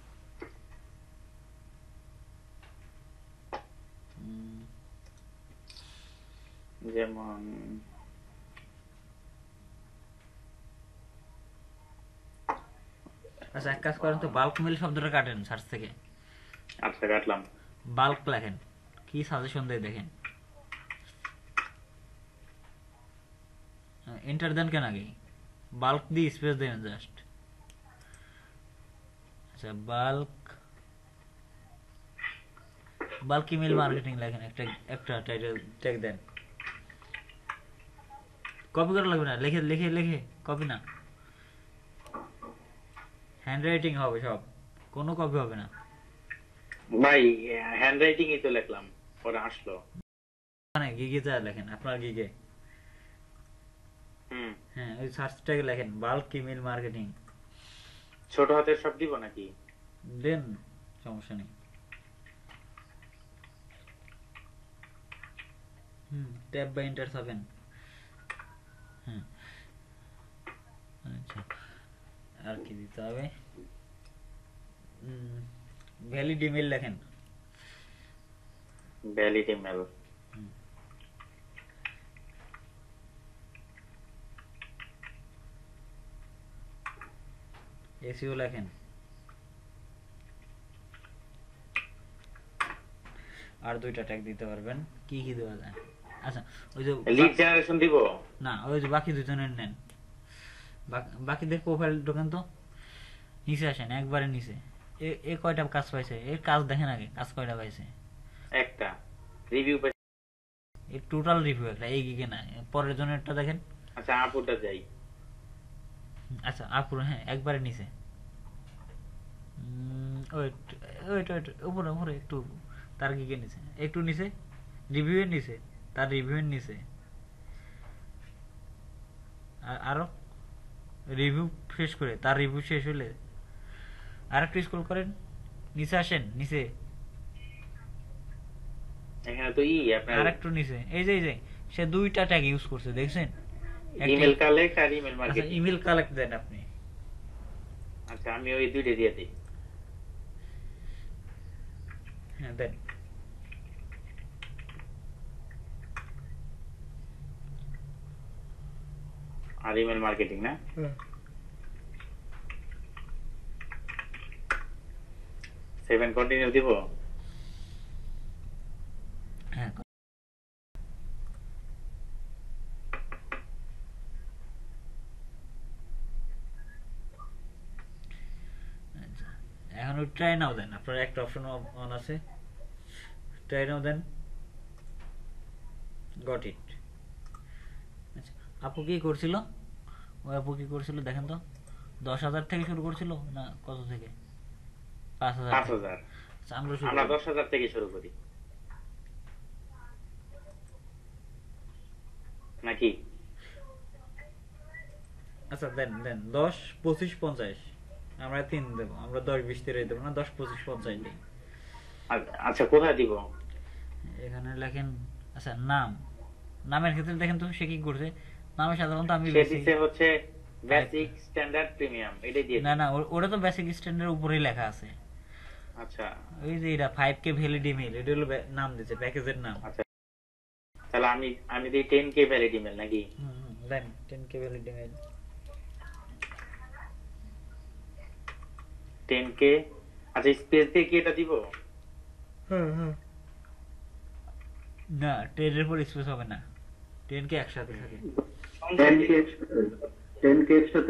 যেমন আচ্ছা, এক কাজ করেন তো, বাল্ক মেল শব্দটা কাটেন সার্চ থেকে। আচ্ছা, কাটলাম। বাল্ক লেখেন, কি সাজেশন দেয় দেখেন। এন্টার দেন কেন আগে, বাল্ক দিয়ে স্পেস দেন জাস্ট। আচ্ছা, বাল্ক ইমেল মার্কেটিং লেখেন, একটা টাইটেল ট্যাগ দেন। কপি করা লাগবে না, লিখে লিখে লিখে কপি না, হ্যান্ড রাইটিং হবে সব, কোনো কপি হবে না ভাই। হ্যান্ড রাইটিং ই তো লিখলাম, পরে আসলো। মানে গিগে যা লেখেন আপনার গিগে, হ্যাঁ ওই সার্চ ট্যাগে লেখেন বাল্ক ইমেল মার্কেটিং। ছোট হাতের সব দিব নাকি? দেন, সমস্যা নেই। ট্যাব বা এন্টার হবেন। হ্যাঁ আচ্ছা, আর কি দিতে হবে? ভ্যালিড ইমেল লেখেন। ভ্যালিড ইমেল, এসইও লেখেন। আর দুইটা ট্যাগ দিতে পারবেন, কি কি দেওয়া যায়? আচ্ছা ওই যে লিড জেনারেশন দিব না, ওই যে বাকি দুজনের নেন, বাকিদের প্রোফাইল ঢোকেন তো, নিচে আসেন একবারে নিচে। এ কয়টা কাজ পাইছে, এর কাজ দেখেন আগে, কাজ কয়টা পাইছে? একটা রিভিউ পাইছে, এর টোটাল রিভিউ একটা, এই গিগে না, পরের জনেরটা দেখেন। আচ্ছা আপুটা যাই, আচ্ছা আপুর, হ্যাঁ একবারে নিচে, ওয়েট ওয়েট ওয়েট, উপরে উপরে একটু, তার গিগে নিচে একটু নিচে, রিভিউ এর নিচে, তার রিভিউ এর নিচে, আরো রিভিউ শেষ করে, তার রিভিউ শেষ হলে আর একটু স্ক্রল করেন, নিচে আসেন, নিচে এখানে তো আপনার আর একটু নিচে, এই যে সে দুইটা ট্যাগ ইউজ করছে দেখছেন, ইমেল কালেক্ট আর ইমেল মার্কেটিং। ইমেল কালেক্ট দেন আপনি। আচ্ছা আমি ওই দুইটা দিয়ে দিই। হ্যাঁ দেন। আর ইমেল মার্কেটিং না, 7 কন্টিনিউ দিব। হ্যাঁ এখন ওই ট্রাই নাও দেন, আপনার একটা অপশন অন আছে, ট্রাই নাও দেন, গট ইট। আচ্ছা আপু কি করছিল, ওই আপু কি করছিল দেখেন তো, 10,000 থেকে শুরু করছিল না কত থেকে? 5,000। 5,000। আমরা 10,000 থেকে শুরু করি নাকি? আচ্ছা দেন দেন, 10, 25, 50, আমরা 3 দেবো, আমরা 10, 20, 30 দেবো না, 10, 25, 50 দিই। আচ্ছা কোথায় দিব? এখানে লেখেন, আচ্ছা নাম, নামের ক্ষেত্রে দেখেন তো সে কি করছে, নামে সাধারণত আমি হচ্ছে বেসিক স্ট্যান্ডার্ড প্রিমিয়াম, এটাই দিয়ে। না না, ওটা তো বেসিক স্ট্যান্ডার্ড উপরেই লেখা আছে। আচ্ছা ওই যে এটা 5K ভ্যালিড ইমেল, এটা হলো নাম দিয়েছে, প্যাকেজের নাম। আচ্ছা তাহলে আমি দিই 10K ভ্যালিড ইমেল নাকি? দেন 10K ভ্যালিড ইমেল, 10K। আচ্ছা স্পেস দিয়ে কি এটা দিব? না 10 এর পর স্পেস হবে না, 10K একসাথে থাকে। 10K একসাথে।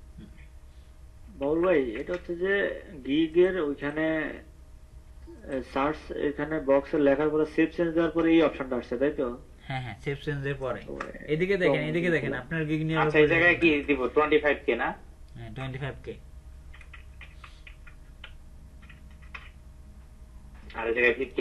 বাউল ভাই এটা হচ্ছে যে গিগের ওইখানে সার্চ, এখানে বক্সে লেখার পরে সেভ চেঞ্জ দেওয়ার পরে এই অপশনটা আসছে, তাই তো? হ্যাঁ হ্যাঁ, সেভ চেঞ্জের পরে এদিকে দেখেন, এদিকে দেখেন আপনার গিগ নিয়ে। আচ্ছা এই জায়গায় কি দিব? 25K না? হ্যাঁ 25K। আর এই জায়গায় 50।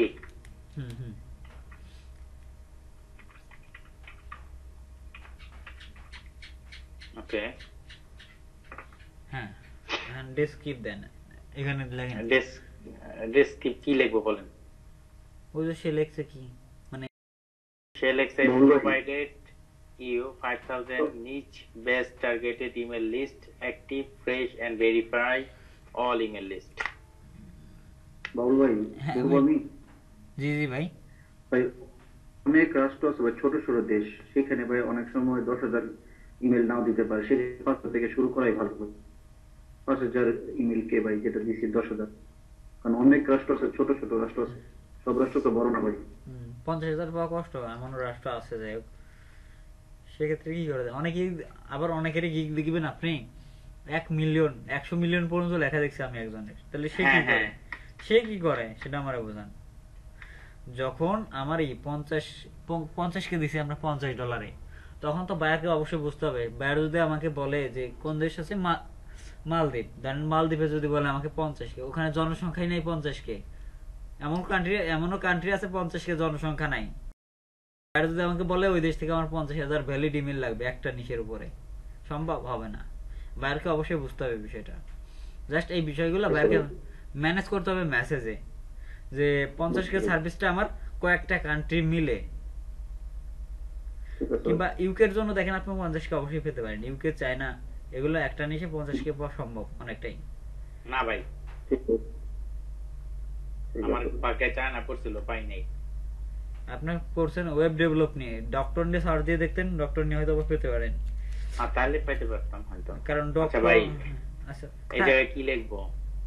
ওকে হ্যাঁ, এখন ডেসক্রিপ দেন, এখানে লেখেন ডেসক্রিপ কি লিখবো বলেন? ওই যে সে লেখছে কি, মানে সে লেখছে provided you 5000 niche best targeted email list, active, fresh and verify all email list. Babul ভাই আমি জি জি ভাই অনেক রাষ্ট্র আছে বা ছোট ছোট দেশ, সেখানে ভাই অনেক সময় 10,000 ইমেল নাও দিতে পারে, সে 500 থেকে শুরু করাই ভালো। 5,000 ইমেল কে ভাই যেটা দিচ্ছি 10,000, কারণ অনেক রাষ্ট্র আছে, ছোট ছোট রাষ্ট্র আছে, সব রাষ্ট্র তো বড় না ভাই। 50,000 পাওয়া কষ্ট, এমন রাষ্ট্র আছে। যাই হোক সেক্ষেত্রে কি করে, অনেকেই আবার অনেকেরই গিগ দেখবেন আপনি 1 মিলিয়ন 100 মিলিয়ন পর্যন্ত লেখা দেখছি আমি একজনের, তাহলে সে কি করে, সে কি করে সেটা আমার বোঝান। যখন আমার এই 50K দিছি আমরা $50, তখন তো বায়ারকে অবশ্যই বুঝতে হবে। বায়ার যদি আমাকে বলে যে কোন দেশ আছে, মালদ্বীপ, ধরেন মালদ্বীপে যদি বলে আমাকে 50K, ওখানে জনসংখ্যাই নাই 50K, এমনও কান্ট্রি আছে 50K জনসংখ্যা নাই। বায়ার যদি আমাকে বলে ওই দেশ থেকে আমার 50,000 ভ্যালিড ইমেল লাগবে একটা নিশের উপরে, সম্ভব হবে না। বায়ারকে অবশ্যই বুঝতে হবে বিষয়টা। জাস্ট এই বিষয়গুলো বায়ারকে ম্যানেজ করতে হবে মেসেজে, যে 50K সার্ভিসটা আমার কয়েকটা কান্ট্রি মিলে। কিংবা ইউকের জন্য দেখেন আপনি 50K অবশ্যই পেতে পারেন, ইউকে, চায়না, এগুলো একটা নিশে 50K পাওয়া সম্ভব অনেকটাই। না ভাই, আমার বাকি চায়না পড়ছিল, পাই নাই। আপনি পড়ছেন ওয়েব ডেভেলপ নিয়ে, ডক্টর নিয়ে সার্চ দিয়ে দেখতেন, ডক্টর নিয়ে হয়তো পেতে পারেন। তাহলে পেতে পারতাম হয়তো, কারণ ডক্টর। ভাই আচ্ছা, এই জায়গায় কি লিখবো?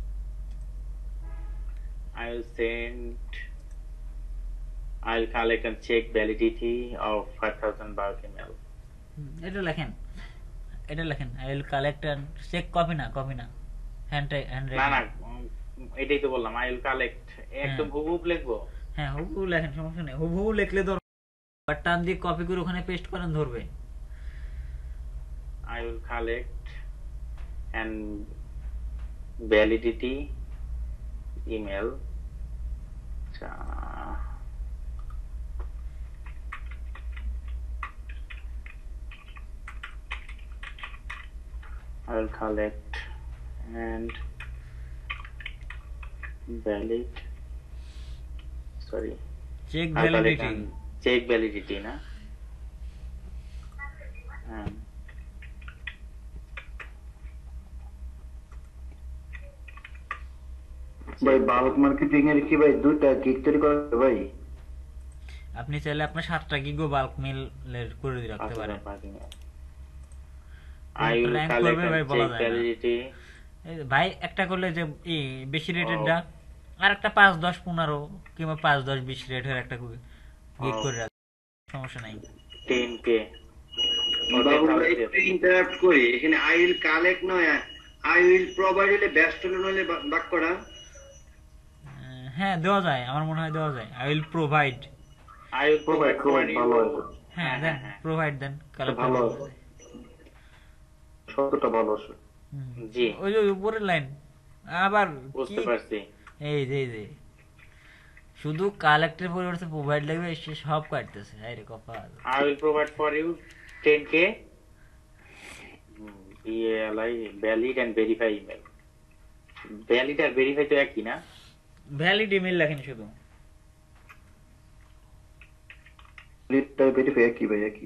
I'll collect and check validity of 5,000 bulk email. এটা লেখেন, I'll collect and check, copy না, হ্যান্ড না না, এটাই তো বললাম, I'll collect, একদম হুবহু লিখবো। হ্যাঁ হুবহু লেখেন, সমস্যা নেই, হুবহু লিখলে ধরবে, বাট টান দিয়ে কপি করে ওখানে পেস্ট করেন ধরবে। I will collect and validity email. I will collect and check validity না, ভাই বাল্ক মার্কেটিং এর কি ভাই দুইটা গিগ তৈরি করা ভাই? আপনি চাইলে আপনার 7টা গিগও বাল্ক মেইলের করে রাখতে পারেন। ভাই একটা করলে যে বেশি রেটেরটা, আর একটা 5, 10, 15 কিংবা 5, 10, 20 রেটের একটা গিগ করে রাখ, সমস্যা নাই। 10K ইন্টারাপ্ট করি এখানে, আই উইল কালেক্ট নয়, আই উইল প্রোভাইড হলে বেস্ট হলে বাক্যটা হ্যাঁ দেওয়া যায়, আমার মনে হয় দেওয়া যায়। আই উইল প্রোভাইড, হ্যাঁ দেন প্রোভাইড দেন, ভালো শব্দটা ভালো আছে। জি, ওই যে উপরের লাইন আবার বুঝতে পারছি, এই যে শুধু কালেক্টের পরিবর্তে প্রোভাইড লাগবে, সে সব কাটতেছে। আরে কপাল। I will provide for you 10K valid and verify email. Valid R verify তো একই না? ভ্যালিড ইমেল লেখেন শুধু, ভেরিফাই একই ভাই, একই।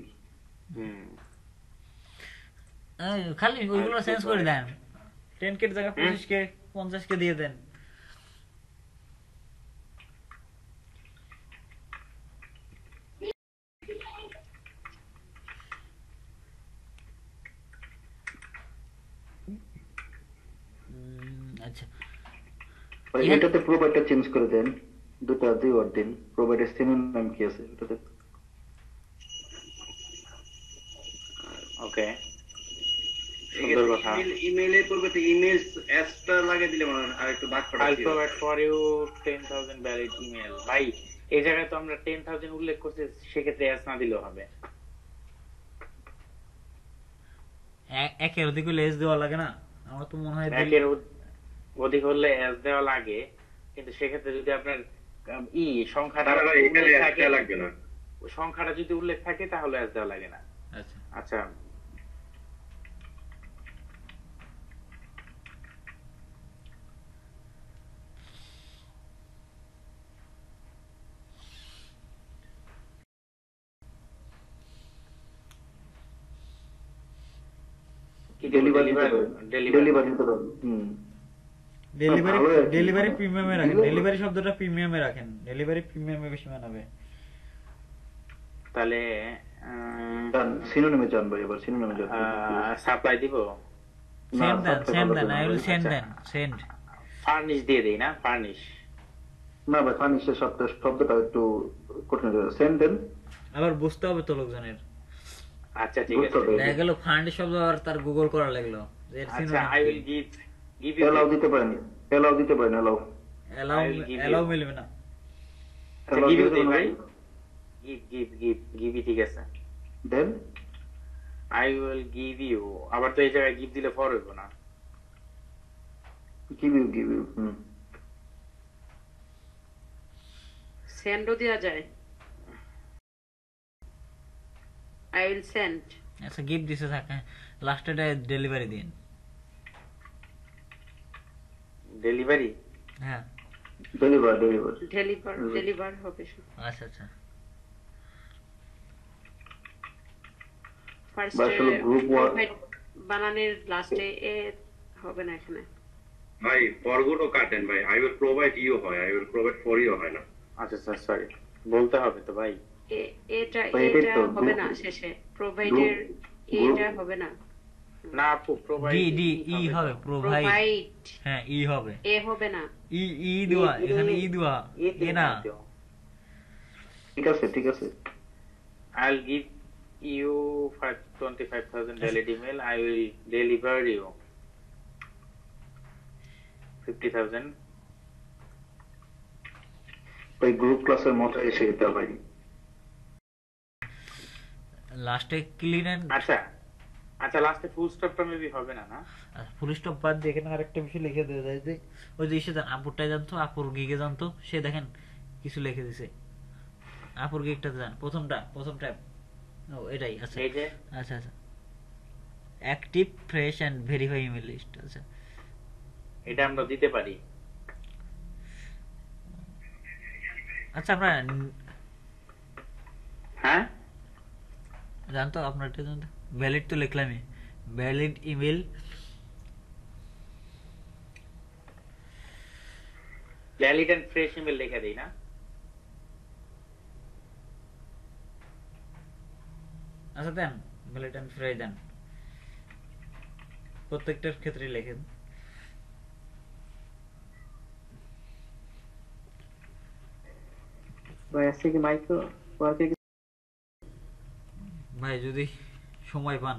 খালি ওইগুলো চেঞ্জ করে দেন, 10K এর জায়গায় 25K 50K দিয়ে দেন। আচ্ছা, এটাতে প্রোভাইডটা চেঞ্জ করে দেন, দুই ওয়ার্ড দিন। প্রোভাইডের সিনোনিম কি আছে এটাতে? ওকে, সুন্দর কথা। ইমেইলের পরিবর্তে ইমেইলস এক্সট্রা লাগিয়ে দিলে মনে হয় আরেকটু ভাগ করা। I'll provide for you 10,000 valid email. ভাই এই জায়গায় তো আমরা 10,000 উল্লেখ করছি, সেক্ষেত্রে এস না দিলেও হবে। একের অধিক হলে এস দেওয়া লাগে না? আমার তো মনে হয় একের অধিক হলে এস দেওয়া লাগে, কিন্তু সেক্ষেত্রে যদি আপনার সংখ্যাটা লাগবে না, সংখ্যাটা যদি উল্লেখ থাকে তাহলে এস দেওয়া লাগে না। আচ্ছা আচ্ছা, ডেলিভারি প্রিমিয়ামে রাখেন, ডেলিভারি শব্দটা প্রিমিয়ামে রাখেন, ডেলিভারি প্রিমিয়ামে বেশি মানাবে। তাহলে সিনোনিমে যান ভাই, এবার সিনোনিমে যান। সাপ্লাই দিব, সেন্ড দেন, আই উইল সেন্ড দেন, সেন্ড। ফার্নিশ দিয়ে দেই না? ফার্নিশ না ভাই, ফার্নিশের শব্দটা একটু কঠিন, সেন্ড দেন। আবার বুঝতে হবে তো লোকজনের। আচ্ছা ঠিক আছে, দেখা গেল ফান্ড শব্দ আর তার গুগল করা লাগলো। আচ্ছা, আই উইল গিভ এলাও দিতে পারেন, এলাও মিলবে না। গিভ ভাই, গিভ ঠিক আছে। দেন I will give you, আবার তো এই জায়গায় গিভ দিলে ফর হইব না। give you সেন্ডও দেওয়া যায়। I will send। আচ্ছা গিভ দিছে থাকে, লাস্টেটা ডেলিভারি দিন। ডেলিভারি? হ্যাঁ ডেলিভার হবে। আচ্ছা আচ্ছা। বানানের লাস্টে এ হবে না এখানে ভাই, ফরগুলো কাটেন ভাই। I will provide you হয়, I will provide for you হয় না। আচ্ছা স্যার, সরি, বলতে হবে তো ভাই। এটা হবে না শেষে, প্রোভাইডের এটা হবে না। না আপু, প্রোভাইড ডি ই হবে, প্রোভাইড। হ্যাঁ ই হবে, এ হবে না। ই দোয়া, এখানে ই দোয়া, এ না। ঠিক আছে I'll give you 25,000 valid email. I will deliver you 50,000. ভাই গ্রুপ ক্লাসের মতো এসে এটা ভাই লাস্টে ক্লিন এন্ড। আচ্ছা লাস্টে ফুল স্টপটা মেবি হবে না। ফুল স্টপ বাদ দিয়ে এখানে আরেকটা বিষয় লিখে দেওয়া যায় যে ওই যে আপুরটাই জানতো, আপুর গিগে জানতো, সে দেখেন কিছু লিখে দিছে। আপুর গিগটাতে যান, প্রথম ট্যাব। ও এটাই। আচ্ছা আচ্ছা আচ্ছা, active fresh and verify email list. আচ্ছা এটা আমরা দিতে পারি। আচ্ছা আমরা হ্যাঁ জানতো আপনার এটা জানতো, ভ্যালিড তো লিখলামই, valid email valid and fresh email লিখে দেই না। আচ্ছা দেন, ভ্যালিড এন্ড ফ্রেশ দেন, প্রত্যেকটার ক্ষেত্রে লিখেন। ভাই আজকে কি মাইক্রো ওয়ার্কে ভাই যদি সময় পান,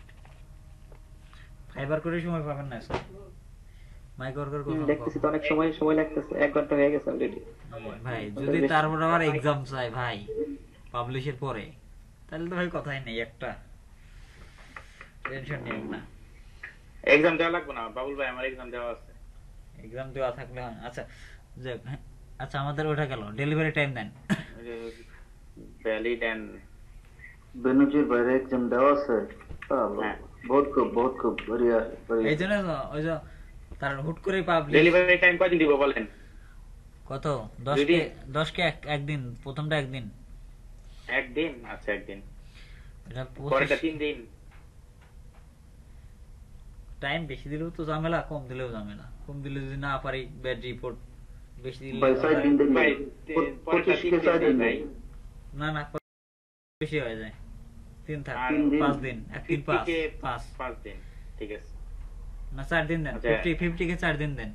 ফাইবার করে সময় পাবেন না স্যার, মাইক ওয়ার্কার করুন। দেখতেছি তো অনেক সময় লাগতেছে, 1 ঘন্টা হয়ে গেছে অলরেডি। ভাই যদি তারপর আবার এক্সাম চাই ভাই পাবলিশের পরে, তাহলে তো ভাই কথাই নেই, একটা টেনশন নেই না। এক্সাম দেওয়া লাগবে না বাবুল ভাই, আমার এক্সাম দেওয়া আছে। এক্সাম দেওয়া থাকলে হয়। আচ্ছা আচ্ছা আমাদের ওটা গেল, ডেলিভারি টাইম দেন। ভ্যালিড এন্ড বেনজির বাইরে এক্সাম দেওয়া আছে। বহুত খুব বড়িয়া। এই জন্য ওই যে তার হুট করে পাবলিশ। ডেলিভারি টাইম কয়দিন দিব বলেন? কত? 10 কে একদিন, প্রথমটা একদিন। একদিন? আচ্ছা একদিন। এটা পরেরটা 3 দিন। টাইম বেশি দিলেও তো ঝামেলা, কম দিলেও ঝামেলা। কম দিলে যদি না পারি ব্যাড রিপোর্ট, বেশি দিলে না না বেশি হয়ে যায়। 3 থাক, 5 দিন, 1 দিন 5 দিন, ঠিক আছে না 4 দিন দেন। 50 কে 4 দিন দেন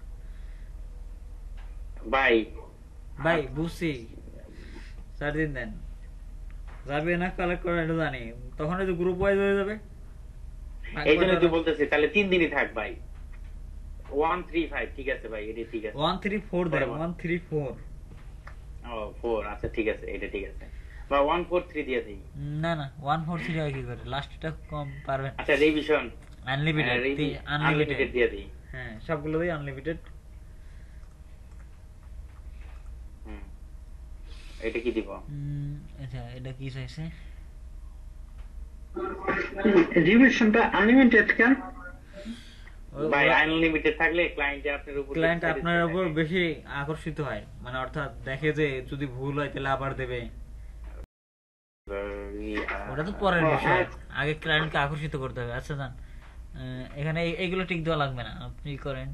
ভাই বুঝছি, 4 দিন দেন। যাবে না কালেক্ট করে এটা জানি, তখন এই যে গ্রুপ ওয়াইজ হয়ে যাবে। এই জন্য তো বলতেছি তাহলে 3 দিনই থাক ভাই। 135 ঠিক আছে ভাই, এটা ঠিক আছে। 134 দেন, 134। ও 4, আচ্ছা ঠিক আছে, এটা ঠিক আছে। বা 143 দিয়ে দেই। না না 143 হয় কি করে, লাস্টটা কম পারবেন। আচ্ছা রিভিশন আনলিমিটেড দিয়ে দেই। হ্যাঁ সবগুলো দেই আনলিমিটেড। এটা কি দিব? আচ্ছা এটা কি চাইছে? রিভিশনটা আনলিমিটেড কেন ভাই? আনলিমিটেড থাকলে ক্লায়েন্ট আপনার উপর বেশি আকর্ষিত হয়, মানে অর্থাৎ দেখে যে যদি ভুল হয় তাহলে আবার দেবে। ওটা তো পরের বিষয়, আগে ক্লায়েন্টকে আকর্ষিত করতে হবে। আচ্ছা জান, এখানে এইগুলো টিক দেওয়া লাগবে না, আপনি করেন।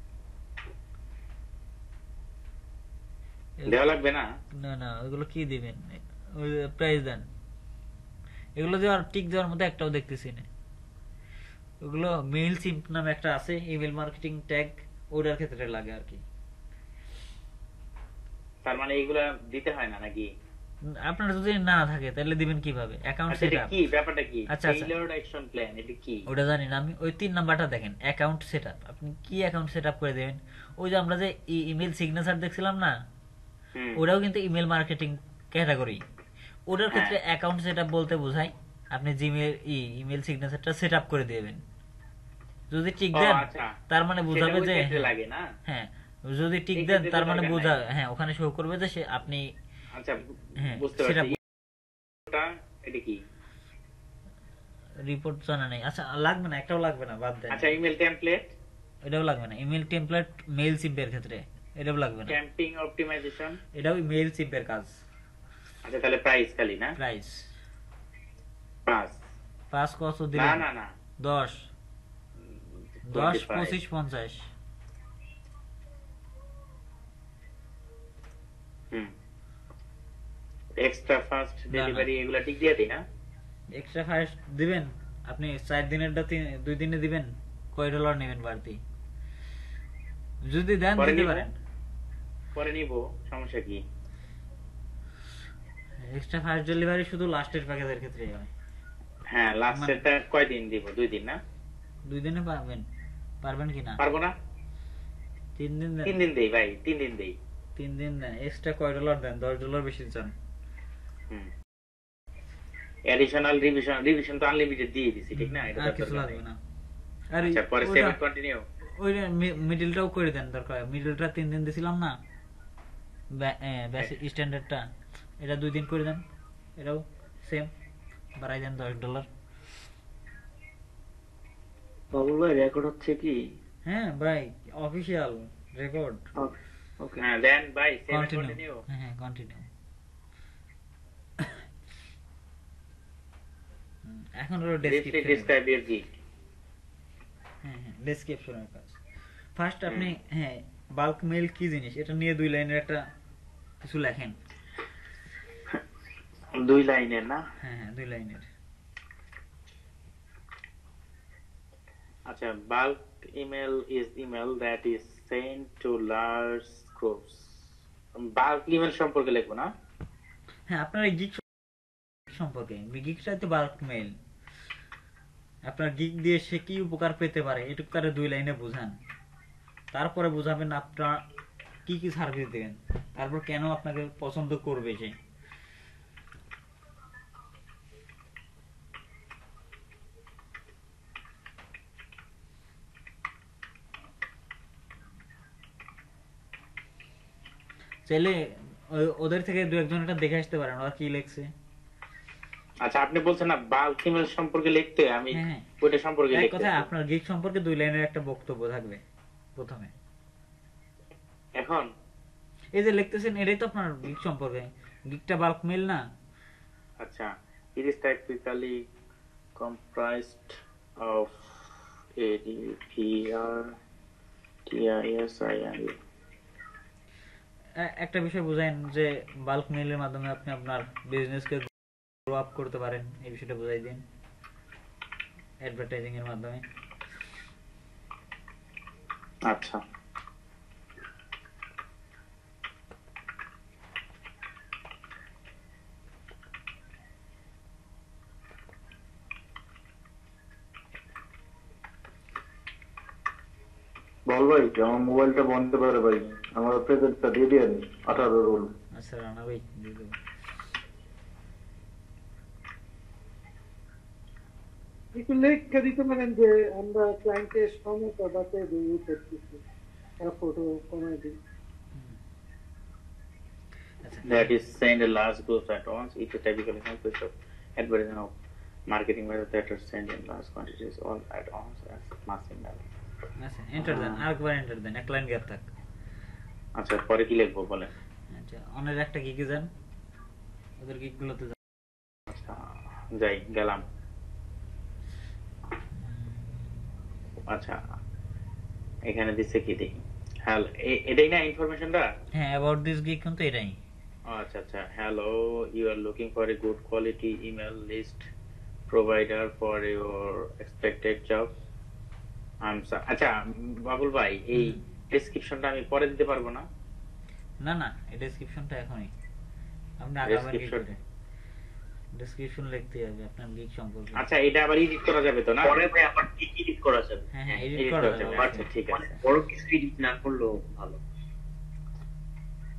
দেওয়া লাগবে না? না না ওইগুলো কি দিবেন, ওই প্রাইস দেন। এগুলো দেওয়ার টিক দেওয়ার মধ্যে একটাও দেখতেছি না। ওগুলো মেইল সিম্প নামে একটা আছে, ইমেল মার্কেটিং ট্যাগ, ওটার ক্ষেত্রে লাগে আর কি। তার মানে এগুলা দিতে হয় না নাকি? আপনার যদি না থাকে তাহলে দিবেন কিভাবে? অ্যাকাউন্ট সেটআপ কি ব্যাপারটা কি? আচ্ছা টেইলরড অ্যাকশন প্ল্যান এটা কি? ওটা জানি না আমি। ওই 3 নাম্বারটা দেখেন, অ্যাকাউন্ট সেটআপ। আপনি কি অ্যাকাউন্ট সেটআপ করে দেবেন? ওই যে আমরা যে ইমেল সিগনেচার দেখছিলাম না, ওটাও কিন্তু ইমেল মার্কেটিং ক্যাটাগরি। ওটার ক্ষেত্রে অ্যাকাউন্ট সেটআপ বলতে বোঝায় আপনি জিমেল ইমেল সিগনেচারটা সেটআপ করে দিবেন। যদি টিক দেন তার মানে বোঝাবে যে লাগে না। হ্যাঁ, যদি টিক দেন তার মানে বোঝা, হ্যাঁ ওখানে শো করবে যে সে আপনি। আচ্ছা বুঝতে পারছি। এটা কি রিপোর্ট জানা নেই। আচ্ছা লাগবে না, একটাও লাগবে না, বাদ দেন। আচ্ছা ইমেল টেমপ্লেট এটাও লাগবে না। ইমেল টেমপ্লেট মেইল সিম্পের ক্ষেত্রে এটাও লাগবে না। ক্যাম্পিং অপটিমাইজেশন এটাও মেইল সিম্পের কাজ। আচ্ছা তাহলে প্রাইস খালি না? প্রাইস 5 কত দিবেন? না না 10 25 50। এক্সট্রা ফাস্ট ডেলিভারি এগুলা ঠিক দিয়ে দেই না? এক্সট্রা ফাস্ট দিবেন আপনি 4 দিনেরটা 2 দিনে দিবেন। কয় ডলার নেবেন বাড়তি? যদি দেন দিতে পারেন, পরে নিব, সমস্যা কি? এক্সট্রা ফাস্ট ডেলিভারি শুধু লাস্টের প্যাকেজের ক্ষেত্রে হয়। হ্যাঁ লাস্টেরটা কয় দিন দিব? 2 দিন না? 2 দিনে পারবেন কি না? পারবো না। 3 দিন দেন। 3 দিন দেই ভাই, 3 দিন দেই। 3 দিন দেন। এক্সট্রা কয় ডলার দেন? $10 বেশি চান? অ্যাডিশনাল রিভিশন তো আনলিমিটেড দিয়ে দিছি, ঠিক না? এটা কিছু লাগবে না। আর আচ্ছা পরে সেভ কন্টিনিউ ওই মিডলটাও করে দেন দরকার। মিডলটা 3 দিন দিছিলাম না, বেসিক স্ট্যান্ডার্ডটা, এটা 2 দিন করে দেন। এটাও সেম বাড়াই দেন $10। বাবুল ভাই রেকর্ড হচ্ছে কি? হ্যাঁ ভাই অফিশিয়াল রেকর্ড। ওকে হ্যাঁ দেন ভাই সেভ কন্টিনিউ। হ্যাঁ কন্টিনিউ। এখন হলো ডেসক্রিপশন গিগ। হ্যাঁ ডেসক্রিপশনের কাজ। ফার্স্ট আপনি হ্যাঁ বাল্ক মেইল কি জিনিস এটা নিয়ে 2 লাইনের একটা কিছু লেখেন। 2 লাইনের না? হ্যাঁ 2 লাইনের। আচ্ছা bulk email is email that is sent to large groups. Bulk email সম্পর্কে লিখবো না? হ্যাঁ আপনার এই গিগ সম্পর্কে, গিগটা তো বাল্ক মেইল। আপনার গিগ দিয়ে সে কি উপকার পেতে পারে এটুকু তারে 2 লাইনে বোঝান। তারপরে বোঝাবেন আপনার কি কি সার্ভিস দেবেন, তারপর কেন আপনাকে পছন্দ করবে সে। চাইলে ওদের থেকে 2-1 এটা দেখে আসতে পারেন ওরা কি লিখছে। আচ্ছা আপনি বলছেন না বাল্ক ইমেল সম্পর্কে লিখতে, আমি ওটা সম্পর্কে লিখতে। কথা আপনার গিগ সম্পর্কে 2 লাইনের একটা বক্তব্য থাকবে প্রথমে। এখন এই যে লিখতেছেন এটাই তো আপনার গিগ সম্পর্কে। গিগটা বাল্ক মেইল না? আচ্ছা it is typically comprised of ADPR TISIN। একটা বিষয় বুঝাইন যে বাল্ক মেইলের মাধ্যমে আপনি আপনার বিজনেসকে গ্রো আপ করতে পারেন, এই বিষয়টা বুঝাই দিন অ্যাডভার্টাইজিং এর মাধ্যমে। আচ্ছা বল ভাই আমার মোবাইলটা বন্ধ করে ভাই, আমার প্রেজেন্টটা দিয়ে দিন 18 রোল। আচ্ছা রানা ভাই দিয়ে দেব। একটু লেখা দিতে পারেন যে আমরা ক্লায়েন্টের সমস্যা বাতে রিভিউ করতেছি, ফটো কমাই দিই। That is send a large group at once. It is typically consists of advertising of marketing methods that are sent in large quantities all at once as mass email. আচ্ছা enter দেন, আরেকবার enter দেন, এক line gap থাক। আচ্ছা পরে কি লিখবো বলেন? আচ্ছা অনের একটা গিগে যান, ওদের গিগগুলোতে যান। আচ্ছা যাই গেলাম। আচ্ছা এখানে দিছে কি দেখি? হ্যালো এটাই না ইনফরমেশনটা? হ্যাঁ অ্যাবাউট দিস গিগ কিন্তু এটাই। আচ্ছা আচ্ছা hello you are looking for a good quality email list provider for your expected job. আচ্ছা বাবুল ভাই এই ডেসক্রিপশনটা আমি পরে দিতে পারবো না? না না এই ডেসক্রিপশনটা এখনই আপনি আগাবার কি করে ডেসক্রিপশন লিখতে হবে আপনার গিগ সম্পর্কে। আচ্ছা এটা আবার এডিট করা যাবে তো না? পরে ভাই আবার কি এডিট করা যাবে? হ্যাঁ হ্যাঁ এডিট করা যাবে। আচ্ছা ঠিক আছে, বড় কিছু এডিট না করলেও ভালো।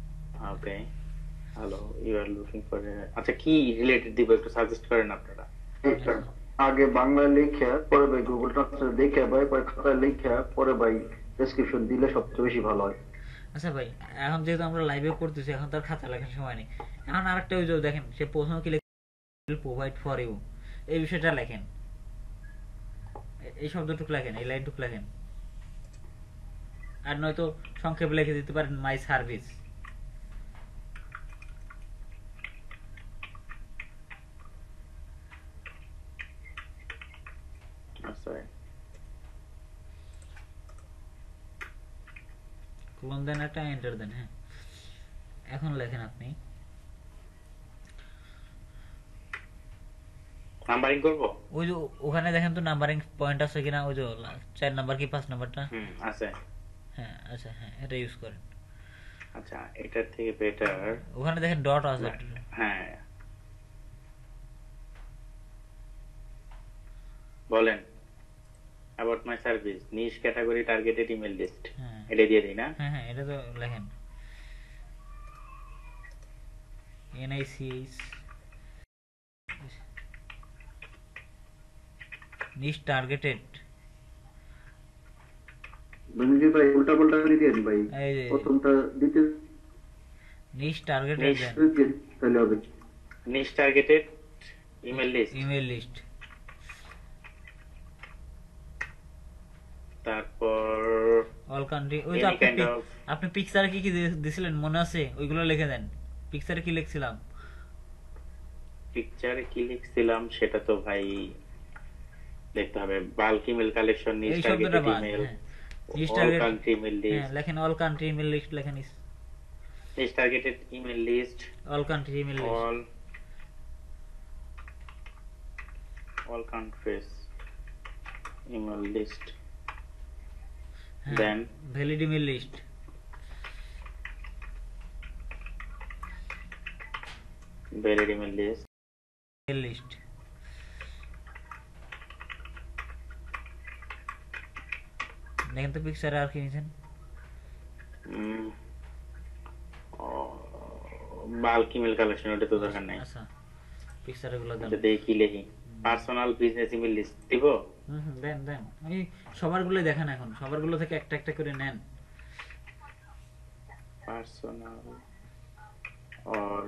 Okay hello you are looking for, আচ্ছা কি রিলেটেড দিব একটু সাজেস্ট করেন আপনারা। আগে বাংলা লেখা পরে ভাই গুগল ট্রান্সলেট দেখে ভাই পরে খাতায় লেখা পরে ভাই ডেসক্রিপশন দিলে সবচেয়ে বেশি ভালো হয়। আচ্ছা ভাই, এখন যেহেতু আমরা লাইভে করতেছি, এখন তার খাতা লেখার সময় নেই। এখন আরেকটা ওই যে দেখেন, সে প্রশ্ন কি প্রোভাইড ফর ইউ, এই বিষয়টা লেখেন, এই শব্দটুকু লেখেন, এই লাইনটুকু লেখেন। আর নয়তো সংক্ষেপে লিখে দিতে পারেন মাই সার্ভিস। ক্লোন দেন, একটা এন্টার দেন। হ্যাঁ, এখন লেখেন আপনি। নাম্বারিং করব? ওই যে ওখানে দেখেন তো নাম্বারিং পয়েন্ট আছে কিনা, ওই যে 4 নাম্বার কি 5 নাম্বারটা আছে। হ্যাঁ আচ্ছা, হ্যাঁ এটা ইউজ করেন। আচ্ছা, এটার থেকে বেটার ওখানে দেখেন ডট আছে। হ্যাঁ বলেন। about my service, niche category, targeted email list, এটা দিয়ে দিই না? হ্যাঁ হ্যাঁ, এটা তো লেখেন NICH niche targeted। বন্ধু ভাই উল্টা পাল্টা করে দিয়েন ভাই, প্রথমটা দিতে niche targeted তাহলে হবে niche targeted email list। তারপর অল কান্ট্রি। ওই যে আপনি পিকচারে কি কি দিছিলেন মনে আছে? ওইগুলো লিখে দেন। পিকচারে কি লিখছিলাম? পিকচারে কি লিখছিলাম সেটা তো ভাই দেখতে হবে। Bulk email collection, niche targeted email, all country email list. হ্যাঁ লেখেন অল কান্ট্রি ইমেল লিস্ট লেখেন। Niche targeted email list, all country email list, all countries email list. Then valid email list, valid email list, দেখেন তো পিকচারে আর কি নিছেন? Bulk email collection, ওটা তো দরকার নাই। আচ্ছা, পিকচারে গুলো দেন। দেখি লিখি পার্সোনাল বিজনেস ইমেল লিস্ট দিব। দেন দেন, এই সবার গুলো দেখেন, এখন সবার গুলো থেকে একটা একটা করে নেন। পার্সোনাল or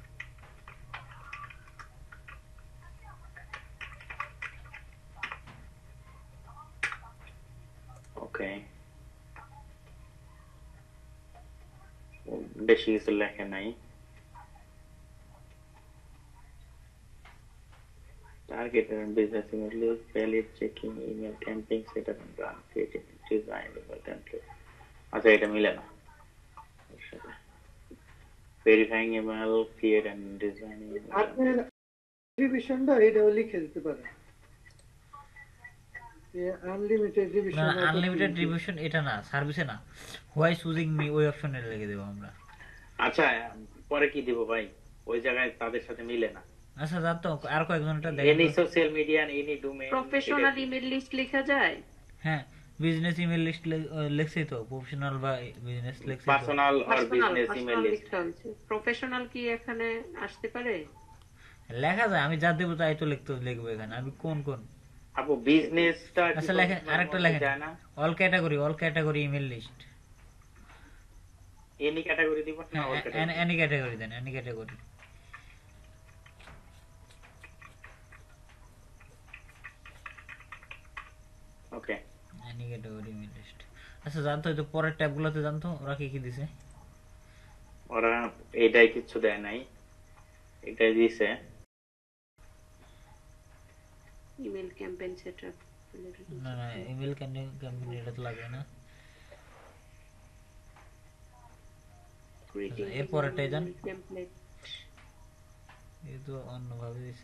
ওকে, বেশি কিছু লেখা নাই। Targeted and business email list, valid checking email campaign, setup and run, creating design email template. আচ্ছা, এটা মিলে না। Verifying email, create and design email. আপনি রিভিশনটা এটাও লিখে দিতে পারেন। আনলিমিটেড রিভিশন, না আনলিমিটেড রিভিশন এটা না, সার্ভিসে না, হোয়াই চুজিং মি ওই অপশনে লিখে দেব আমরা। আচ্ছা, পরে কি দিব ভাই? ওই জায়গায় তাদের সাথে মিলে না। আচ্ছা, যা তো আর কয়েকজনটা দেখেন। Any social media, any domain, professional email list লেখা যায়। হ্যাঁ, বিজনেস ইমেল লিস্ট লেখছি তো, প্রফেশনাল বা বিজনেস লেখছি। পার্সোনাল আর বিজনেস ইমেল লিস্ট। প্রফেশনাল কি এখানে আসতে পারে? লেখা যায়, আমি যা দেব তাই তো লিখবো এখানে। আমি কোন কোন আপু বিজনেসটা আচ্ছা লেখেন, আরেকটা লেখেন all category email list. Any category দিব না? এনি ক্যাটাগরি দেন, any category. Okay, any category email list. আচ্ছা, জানতো তো পরের ট্যাবগুলোতে জানতো ওরা কি কি দিছে? ওরা এইটাই কিছু দেয় নাই, এটাই দিছে ইমেল ক্যাম্পেইন সেটআপ। না না, ইমেল ক্যাম্পেইন এটা তো লাগবে না। এরপরটাই দেন, টেমপ্লেট। এই তো অন্যভাবে দিছে।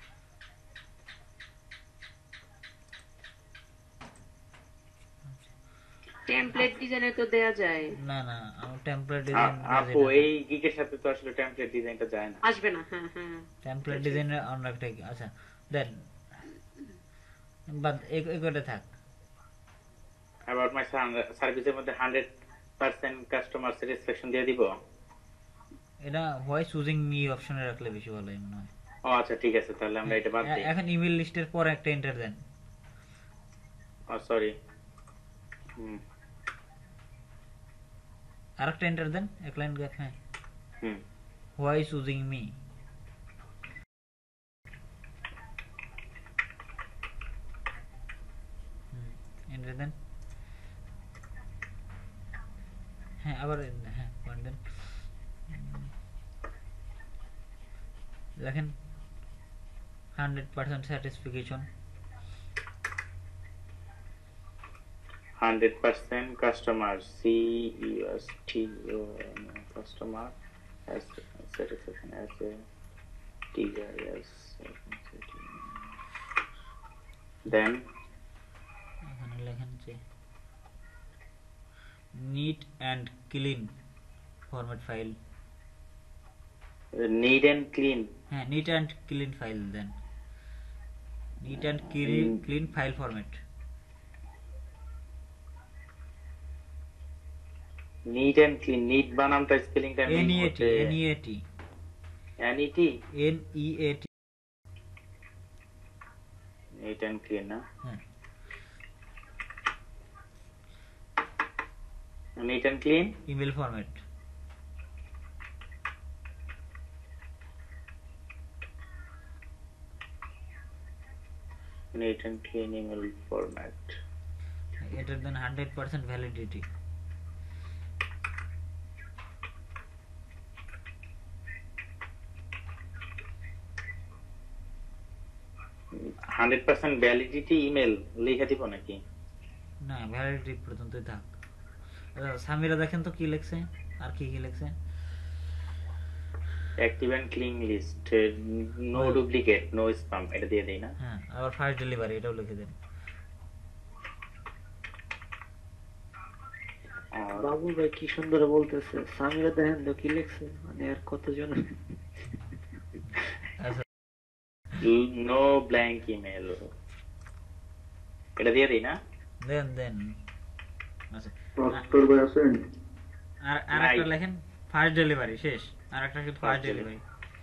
টেমপ্লেট ডিজাইনে তো দেয়া যায়। না না, আমার টেমপ্লেট ডিজাইন আপু এই গিগের সাথে তো আসলে টেমপ্লেট ডিজাইনটা যায় না, আসবে না। হ্যাঁ হ্যাঁ, টেমপ্লেট ডিজাইনের অন্য একটা। আচ্ছা দেন, বাদ এইটা থাক। about my সার্ভিসের মধ্যে 100% কাস্টমার স্যাটিসফ্যাকশন দিয়ে দিব। এটা হোয়াই চুজিং মি অপশনে রাখলে বেশি ভালো মনে হয়। ও আচ্ছা ঠিক আছে, তাহলে আমরা এটা বাদ দিই। এখন ইমেল লিস্টের পর একটা এন্টার দেন। সরি, আরেকটা এন্টার দেন, এক লাইন গ্যাপ। হ্যাঁ, হোয়াই চুজিং মি। এন্টার দেন। হ্যাঁ, আবার হ্যাঁ পয়েন্ট দেন, দেখেন 100% satisfaction. 100% customer customer has satisfaction as a TRS. Then এখানে লেখেন যে neat and clean format file। neat and clean, হ্যাঁ neat and clean file then, neat and clean file format। neat and clean, neat বানামটা স্পেলিংটা NEAT NEAT neat and clean না? হ্যাঁ, neat and clean email format। neat and clean email format। এটার দেন 100% validity. 100% validity email লিখে দিব নাকি? না, validity পর্যন্তই থাক। সামিরা দেখেন তো কি লিখছে, আর কি কি লিখছে। Active and clean list, no duplicate, no spam, এটা দিয়ে দেই না? হ্যাঁ, আবার ফার্স্ট ডেলিভারি এটাও লিখে দেন। বাবু ভাই কি সুন্দর বলতেছে, সামিরা দেখেন তো কি লিখছে, মানে আর কতজন। নো ব্ল্যাঙ্ক ইমেল, এটা দিয়ে দেই না? দেন দেন। আচ্ছা, আর একটা লেখেন ফার্স্ট ডেলিভারি শেষ, আর একটা শুধু ফার্স্ট ডেলিভারি।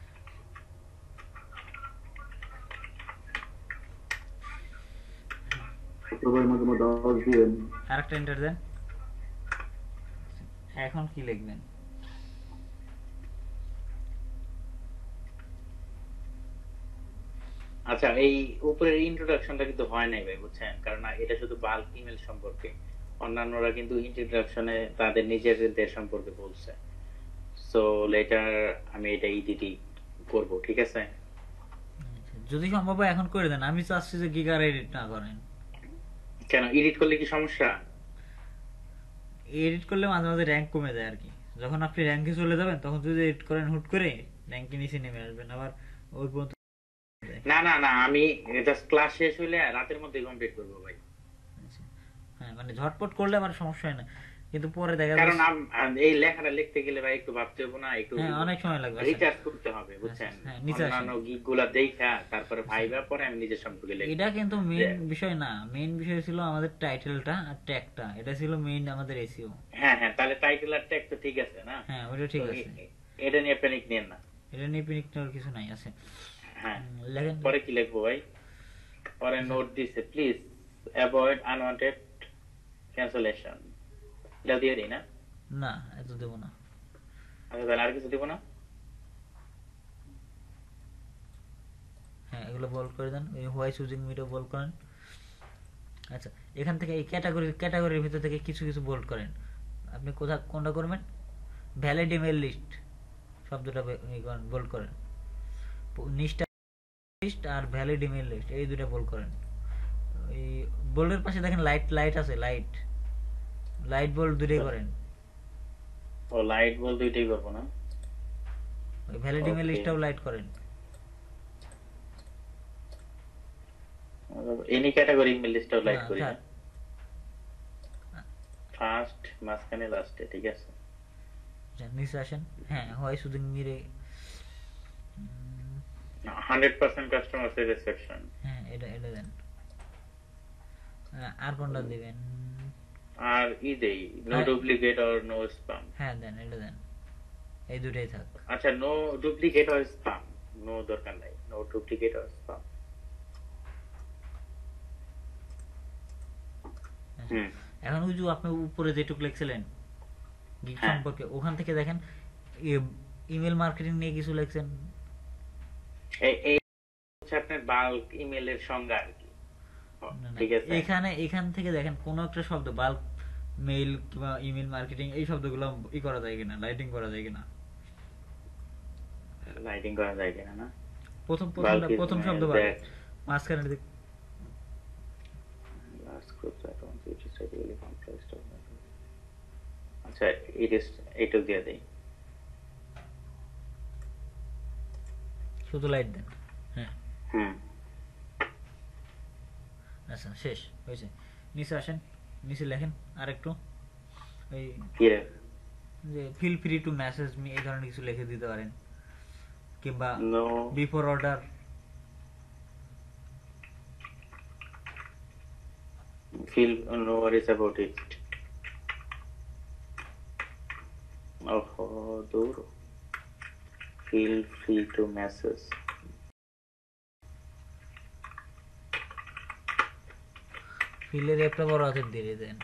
আর একটা এন্টার দেন। এখন কি লিখবেন? আচ্ছা, এই উপরের ইন্ট্রোডাকশনটা কিন্তু হয় নাই ভাই, বুঝছেন? কারণ এটা শুধু বাল্ক ইমেল সম্পর্কে, অন্যান্যরা কিন্তু ইন্ট্রোডাকশনে তাদের নিজেদের সম্পর্কে বলছে। সো লেটার আমি এটা এডিটই করব, ঠিক আছে? যদি সম্ভব হয় এখন করে দেন, আমি চাচ্ছি যে গিগার এডিট না করেন। কেন এডিট করলে কি সমস্যা? এডিট করলে মাঝে মাঝে র্যাঙ্ক কমে যায় আর কি। যখন আপনি র্যাঙ্কে চলে যাবেন তখন যদি এডিট করেন হুট করে র্যাঙ্কে নিচে নেমে আসবেন, আবার ওই পর্যন্ত। না না না, আমি জাস্ট ক্লাস শেষ হইলে রাতের মধ্যে কমপ্লিট করব ভাই। হ্যাঁ, মানে ঝটপট করলে আমার সমস্যা হয় না, কিন্তু পরে দেখা যায় কারণ এই লেখাটা লিখতে গেলে ভাই একটু ভাবতে হবে না, একটু অনেক সময় লাগবে, রিসার্চ করতে হবে, বুঝছেন? অন্যান্য গিগগুলা দেখা তারপরে ভাইবা পরে আমি নিজের সম্পর্কে লিখব। এটা কিন্তু মেইন বিষয় না, মেইন বিষয় ছিল আমাদের টাইটেলটা আর ট্যাগটা, এটা ছিল মেইন আমাদের এসইও। হ্যাঁ হ্যাঁ, তাহলে টাইটেল আর ট্যাগ তো ঠিক আছে না? হ্যাঁ, ওটা ঠিক আছে। এটা নিয়ে প্যানিক নেন না, এটা নিয়ে প্যানিক নেওয়ার কিছু নাই। আছে হ্যাঁ, লেখেন পরে কি লিখবো ভাই? পরে নোট দিছে, প্লিজ অ্যাভয়েড আনওয়ান্টেড ক্যান্সেলেশন, এটা দিয়ে দিই না? না, এত দেব না। আচ্ছা, তাহলে আর কিছু দেব না? হ্যাঁ, এগুলো বোল্ড করে দেন, ওই হোয়াই চুজিং মিটা বোল্ড করেন। আচ্ছা, এখান থেকে এই ক্যাটাগরির ভিতর থেকে কিছু কিছু বোল্ড করেন। আপনি কোনটা করবেন? ভ্যালিড ইমেল লিস্ট শব্দটা বোল্ড করেন। নিচটা লিস্ট আর ভ্যালিড ইমেল লিস্ট, এই দুটো বোল্ড করেন। এই বোল্ডের পাশে দেখেন লাইট আছে, লাইট বোল্ড দুটোই করেন। ও, লাইট বোল্ড দুটোই করব না? ওই ভ্যালিড ইমেল লিস্টটাও লাইট করেন। এনি ক্যাটাগরি ইমেল লিস্টটাও লাইট করি না? ফার্স্ট মাঝখানে লাস্টে, ঠিক আছে? নিচে আসেন। হ্যাঁ, হোয়াই চুজিং মিরে 100% কাস্টমার স্যাটিসফ্যাকশন। হ্যাঁ, এটা দেন। আর কোনটা দিবেন? আর দেই no duplicate or no spam. হ্যাঁ, দেন, এটা দেন, এই দুটোই থাক। আচ্ছা, no duplicate or spam, no দরকার নাই, no no duplicate or spam. এখন ওই যে আপনি উপরে যেটুকু লিখছিলেন গিগ সম্পর্কে, ওখান থেকে দেখেন ইমেল মার্কেটিং নিয়ে কিছু লিখছেন। এই হচ্ছে আপনার বাল্ক ইমেলের সংজ্ঞা আর কি। ঠিক আছে, এখান থেকে দেখেন কোন একটা শব্দ বাল্ক মেইল কিংবা ইমেল মার্কেটিং এই শব্দগুলো করা যায় কিনা, লাইটিং করা যায় কিনা। লাইটিং করা যায় কিনা না, প্রথম শব্দ বাদ মাঝখানে দিক আচ্ছা এইটা দিয়ে দেই, শুধু লাইট দেন। হ্যাঁ আচ্ছা শেষ হয়েছে। নিচে আসেন, নিচে লেখেন আর একটু ওই যে feel free to message me এই ধরনের কিছু লিখে দিতে পারেন, কিংবা before order. Feel no worries about it. দূর, feel free to message. ফিলের একটা বড় হাতের দিয়ে দেন।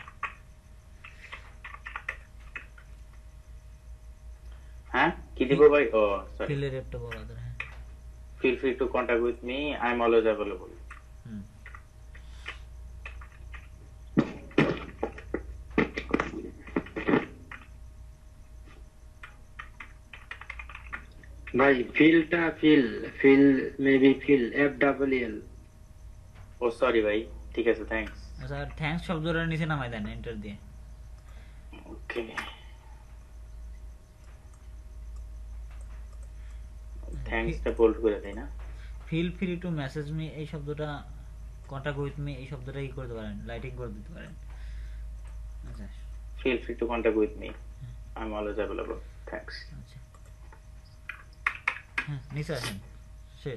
হ্যাঁ কি দিব ভাই? ও সরি, ফিলের একটা বড় হাতের। হ্যাঁ, feel free to contact with me, I am always available. ভাই ফিলটা ফিল মেবি ফিল FWL। ও সরি ভাই, ঠিক আছে থ্যাঙ্কস। আচ্ছা থ্যাঙ্কস শব্দটার নিচে নামাই দেন এন্টার দিয়ে। ওকে, থ্যাঙ্কসটা বোল্ড করে দেই না। Feel free to message me এই শব্দটা, কন্টাক্ট উইথ মি এই শব্দটা কি করতে পারেন, লাইটিং করে দিতে পারেন। আচ্ছা feel free to contact with me, I am always available, thanks. আচ্ছা হ্যাঁ নিচে আসেন, শেষ।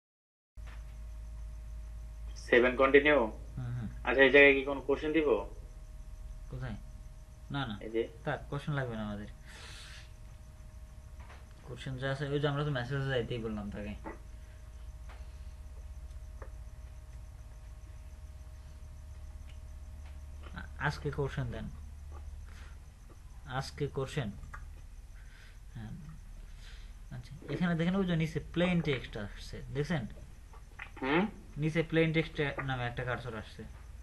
7 কন্টিনিউ। আচ্ছা এই জায়গায় কি কোনো কোশ্চেন দিব? কোথায়? না না, এই যে থাক, কোশ্চেন লাগবে না আমাদের। কোশ্চেন যা আছে ওই যে আমরা তো মেসেজে যাইতেই বললাম তাকে। আজকে কোশ্চেন দেন, আজকে কোশ্চেন। হ্যাঁ আচ্ছা এখানে দেখেন ওই যে নিচে প্লেন টেক্সট আসছে, দেখছেন? নিচে প্লেন টেক্সট নামে একটা কার্সর আসছে।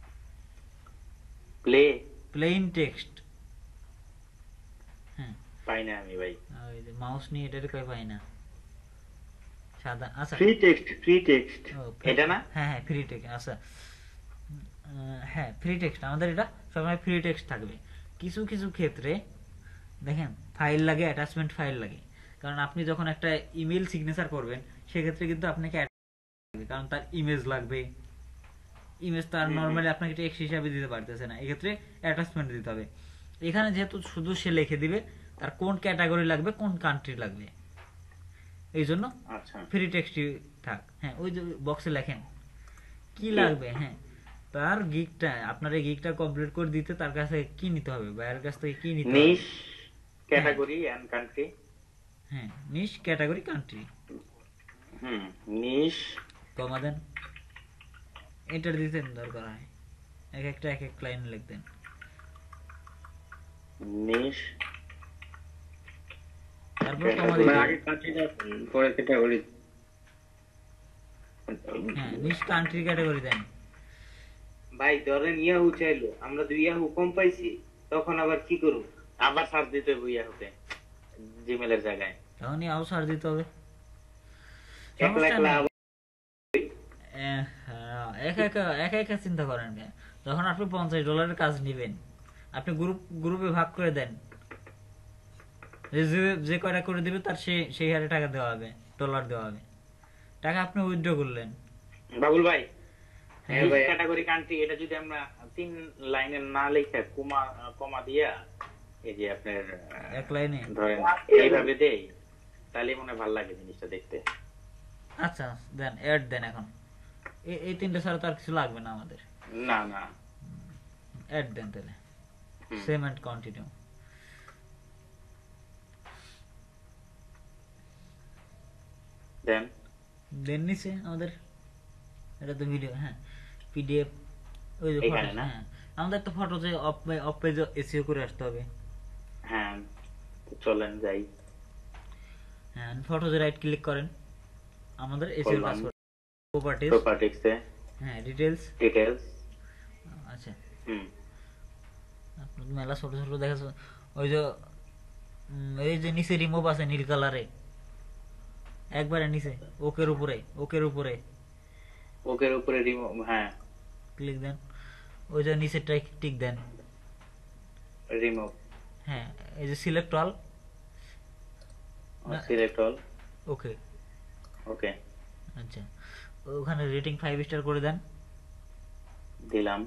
Plain text. হ্যাঁ পাই না আমি ভাই, ওই যে মাউস নিয়ে এটারে কই পাই না। সাদা আচ্ছা ফ্রি টেক্সট এটা না? হ্যাঁ হ্যাঁ ফ্রি টেক্সট। আচ্ছা হ্যাঁ ফ্রি টেক্সট, আমাদের এটা সবসময় ফ্রি টেক্সট থাকবে। কিছু কিছু ক্ষেত্রে দেখেন ফাইল লাগে, অ্যাটাচমেন্ট ফাইল লাগে। কারণ আপনি যখন একটা ইমেল সিগনেচার করবেন সেক্ষেত্রে কিন্তু আপনাকে কারণ তার ইমেজ লাগবে, ইমেজ তার নর্মালি আপনাকে টেক্সট হিসাবে দিতে পারতেছে না, এক্ষেত্রে অ্যাটাচমেন্ট দিতে হবে। এখানে যেহেতু শুধু সে লিখে দিবে তার কোন ক্যাটাগরি লাগবে, কোন কান্ট্রি লাগবে, এই জন্য ফ্রি টেক্সটই থাক। হ্যাঁ ওই যে বক্সে লেখেন কি লাগবে। হ্যাঁ তার গিগটা, আপনার এই গিগটা কমপ্লিট করে দিতে তার কাছে কি নিতে হবে, বাইরের কাছ থেকে কি নিতে হবে? Niche category and country. হ্যাঁ niche category country. Niche comma দেন, এন্টার দিতেন দরকার হয়, এক একটা এক এক লাইন লিখতেন। নিশ তারপর কমা দিতেন, আগে কান্ট্রিটা পরে ক্যাটাগরি। হ্যাঁ নিশ কান্ট্রি ক্যাটাগরি দেন। ভাই ধরেন ইয়াহু চাইলো, আমরা তো ইয়াহু কম পাইছি, তখন আবার কি করব? আবার সার্চ দিতে হবে ইয়াহুতে, জিমেলের জায়গায়। তখন ইয়াহু সার্চ দিতে হবে। একা চিন্তা করেন না। যখন আপনি $50 কাজ নিবেন, আপনি গ্রুপে ভাগ করে দেন, যে কয়টা করে দিবে তার সেই হারে টাকা দেওয়া হবে, ডলার দেওয়া হবে। টাকা আপনি উইথড্র করলেন। বাবুল ভাই ক্যাটাগরি কান্ট্রি এটা যদি আমরা 3 লাইনে না লিখে কমা দিয়া এই যে আপনার এক লাইনে ধরেন এইভাবে দেই, তাহলে মনে ভালো লাগে জিনিসটা দেখতে। আচ্ছা দেন, অ্যাড দেন। এখন এই তিনটা ছাড়া তো আর কিছু লাগবে না আমাদের। না না, অ্যাড দেন তাহলে, সেম এন্ড কন্টিনিউ দেন নিচে আমাদের এটা তো ভিডিও, হ্যাঁ পিডিএফ, ওই যে এখানে ফটো, না? হ্যাঁ আমাদের তো ফটো যে অফ পেজ এসইও করে আসতে হবে। হ্যাঁ তো চলেন যাই। হ্যাঁ ফটো যে রাইট ক্লিক করেন, আমাদের এসইও কাজ করে প্রপার্টিজে, হ্যাঁ ডিটেইলস। আচ্ছা আপনার মেলা ছোট ছোট দেখা যাচ্ছে, ওই যে এই যে নিচে রিমুভ আছে নীল কালারে, একবারে নিচে ওকের উপরে রিমুভ, হ্যাঁ ক্লিক দেন, ওই যে নিচে টিক দেন রিমুভ, হ্যাঁ এই যে সিলেক্ট অল, ওকে ওকে। আচ্ছা ওখানে রেটিং 5 স্টার করে দেন। দিলাম।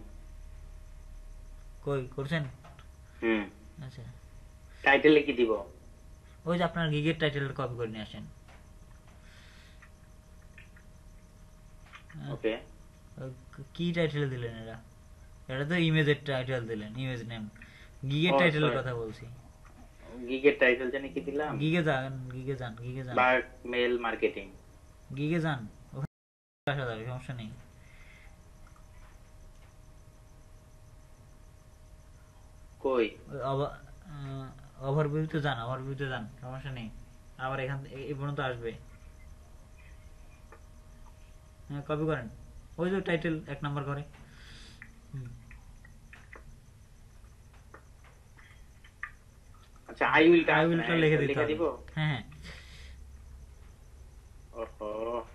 কই করছেন? আচ্ছা টাইটেলে কি দিব? ওই যে আপনার গিগের টাইটেলটা কপি করে নিয়ে আসেন। ওকে কি টাইটেল দিলেন? এটা তো ইমেজের টাইটেল দিলেন, ইমেজ নেম। গিগের টাইটেলের কথা বলছি। গিগের টাইটেল জানি কি দিলাম? গিগে যান বার্ক মেল মার্কেটিং, গিগে যান, ওখানে আসা যাবে, সমস্যা নেই। কই ওভারভিউতে যান, সমস্যা নেই। আবার এখান এই পর্যন্ত আসবে, হ্যাঁ কপি করেন, ওই যে টাইটেল 1 নাম্বার করে। আচ্ছা আই উইলটা লিখে দিতে দিব। হ্যাঁ ওহো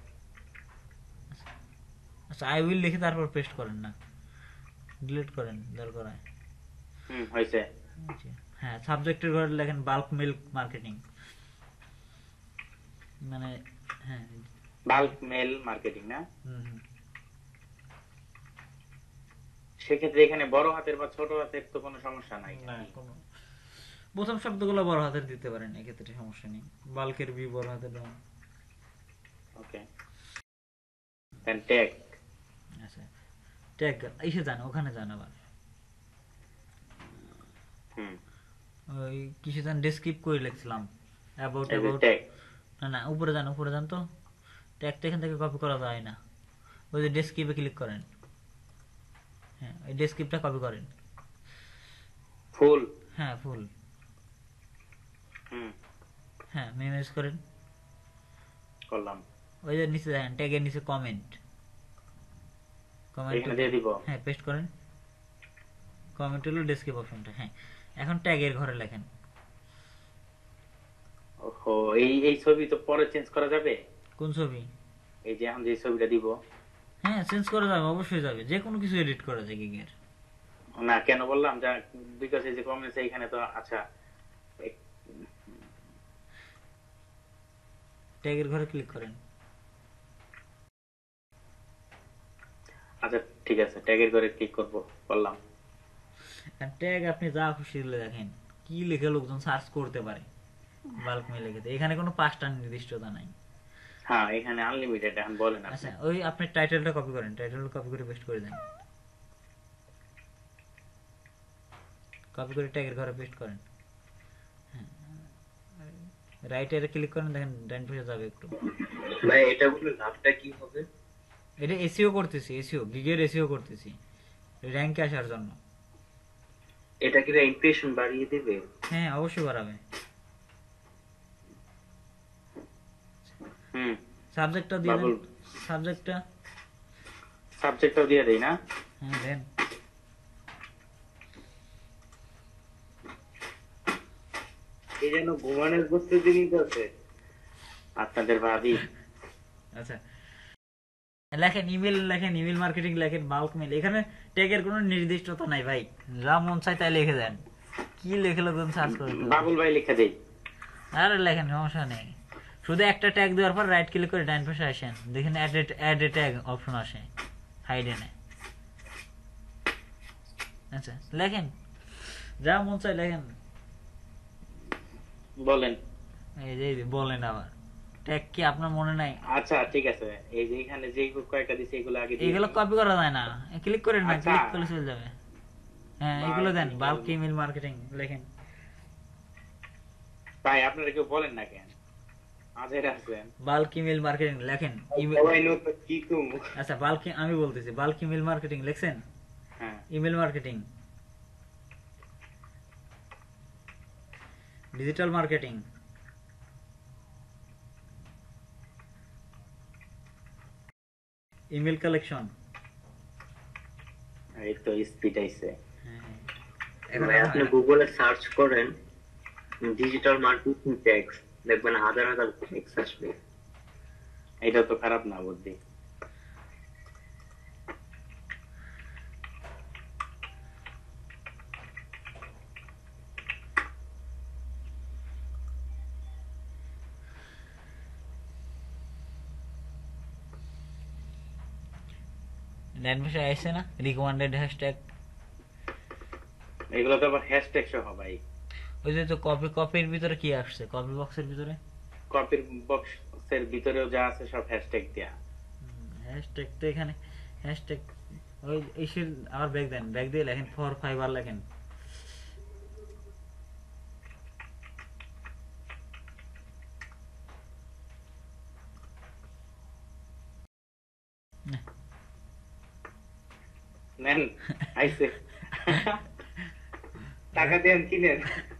আচ্ছা আই উইল লিখে তারপর পেস্ট করেন, না ডিলিট করেন দরকার হয়। হইছে। হ্যাঁ সাবজেক্টের ঘরে লেখেন বাল্ক মিল্ক মার্কেটিং, মানে হ্যাঁ বাল্ক মেল মার্কেটিং না? সেক্ষেত্রে এখানে বড় হাতের বা ছোট হাতের তো কোনো সমস্যা নাই? না কোনো, প্রথম শব্দগুলো বড় হাতের দিতে পারেন, এক্ষেত্রে সমস্যা নেই। বাল্কের বি বড় হাতের দাও। ওকে দেন ট্যাগ। আচ্ছা ট্যাগ এসে যান, ওখানে যান আবার, ওই কিছু যান ডেসক্রিপ্ট করে লিখছিলাম অ্যাবাউট না উপরে যান তো ট্যাগটা এখান থেকে কপি করা যায় না, ওই যে ডেসক্রিপ্টে ক্লিক করেন, হ্যাঁ ওই ডেসক্রিপ্টটা কপি করেন ফুল, হ্যাঁ ফুল, হ্যাঁ মিনিমাইজ করেন, করলাম। ওই যে নিচে দেখেন ট্যাগের নিচে কমেন্ট এখানে দিয়ে দিব, হ্যাঁ পেস্ট করেন। কমেন্ট হলো ডেসক্রিপ্ট অপশনটা, হ্যাঁ এখন ট্যাগের ঘরে লেখেন। ওহো এই ছবি তো পরে চেঞ্জ করা যাবে? কোন ছবি? এই যে এখন যে ছবিটা দিব। হ্যাঁ চেঞ্জ করা যাবে, অবশ্যই যাবে, যে কোনো কিছু এডিট করা যায় গিগের। না কেন বললাম যা, বিকজ এই যে কমেন্টস এইখানে তো, আচ্ছা ট্যাগের ঘরে ক্লিক করেন। আচ্ছা ঠিক আছে ট্যাগের ঘরে ক্লিক করলাম। ট্যাগ আপনি যা খুশি দেখেন, কি লিখে লোকজন সার্চ করতে পারে বাল্ক মেল লিখে, এখানে কোনো 5টা নির্দিষ্টতা নাই। হ্যাঁ এখানে আনলিমিটেড, এখন বলেন। আচ্ছা ওই আপনি টাইটেলটা কপি করেন, টাইটেলটা কপি করে পেস্ট করে দেন, কপি করে ট্যাগের ঘরে পেস্ট করেন। হ্যাঁ রাইট এর ক্লিক করেন, দেখেন ডান পাশে যাবে একটু। ভাই এটা বলে লাভটা কি হবে? এটা এসইও করতেছি, গিগের এসইও করতেছি র‍্যাঙ্কে আসার জন্য। এটা কি ইমপ্রেশন বাড়িয়ে দেবে? হ্যাঁ অবশ্যই বাড়াবে। সাবজেক্টটা দিয়ে দেন, সাবজেক্টটাও দিয়ে দেই না? হ্যাঁ দেন। এই যেন ঘুমানোর প্রস্তুতি নিতে আছে আপনাদের ভাবি। আচ্ছা লেখেন ইমেল মার্কেটিং লেখেন, বাল্ক মেল। এখানে ট্যাগের কোনো নির্দিষ্টতা নাই ভাই, যা মন চাই তাই লিখে দেন, কি লিখে লোকজন সার্চ করে। বাবুল ভাই লিখে দেই। আরে লেখেন, সমস্যা নেই, শুধু একটা ট্যাগ দেওয়ার পর রাইট ক্লিক করে ডান পাশে আসেন, দেখেন অ্যাড এ ট্যাগ অপশন আসে হাইডেনে। আচ্ছা লেখেন, যা মন চাই লেখেন, বলেন। এই যে বলেন আবার ট্যাগ কি আপনার মনে নাই? আচ্ছা ঠিক আছে, এই যে এখানে যে কয়েকটা দিছি এগুলো আগে দিই। এগুলো কপি করা যায় না, ক্লিক করেন না, ক্লিক করলে চলে যাবে। হ্যাঁ এগুলো দেন, বাল্ক ইমেল মার্কেটিং লেখেন। ভাই আপনারা কেউ বলেন না কেন? আজের আছেন বাল্ক ইমেল মার্কেটিং লেখেন সবাই নতো কি তুমি আচ্ছা বাল্ক আমি বলতেছি বাল্ক ইমেল মার্কেটিং লেখছেন হ্যাঁ email marketing digital marketing email collection এই তো স্পিড আইছে ভাই আপনি গুগলে সার্চ করেন ডিজিটাল মার্কেটিং ট্যাক্স দেখবেন হাজার হাজার ট্যাক্স আসবে এটা তো খারাপ না বুদ্ধি ল্যান্ডমেশে আসছে না রিকমেন্ডেড হ্যাশট্যাগ এগুলো তো আবার হ্যাশট্যাগ সহ ভাই ওই যে তো কপির ভিতরে কি আসছে কপি বক্সের ভিতরে কপির বক্সের ভিতরেও যা আছে সব হ্যাশট্যাগ দেয়া হ্যাশট্যাগ তো এখানে হ্যাশট্যাগ ওই এসের আবার ব্যাগ দিয়ে লেখেন ফর ফাইবার লেখেন নেন আইছে টাকা দেন কিনেন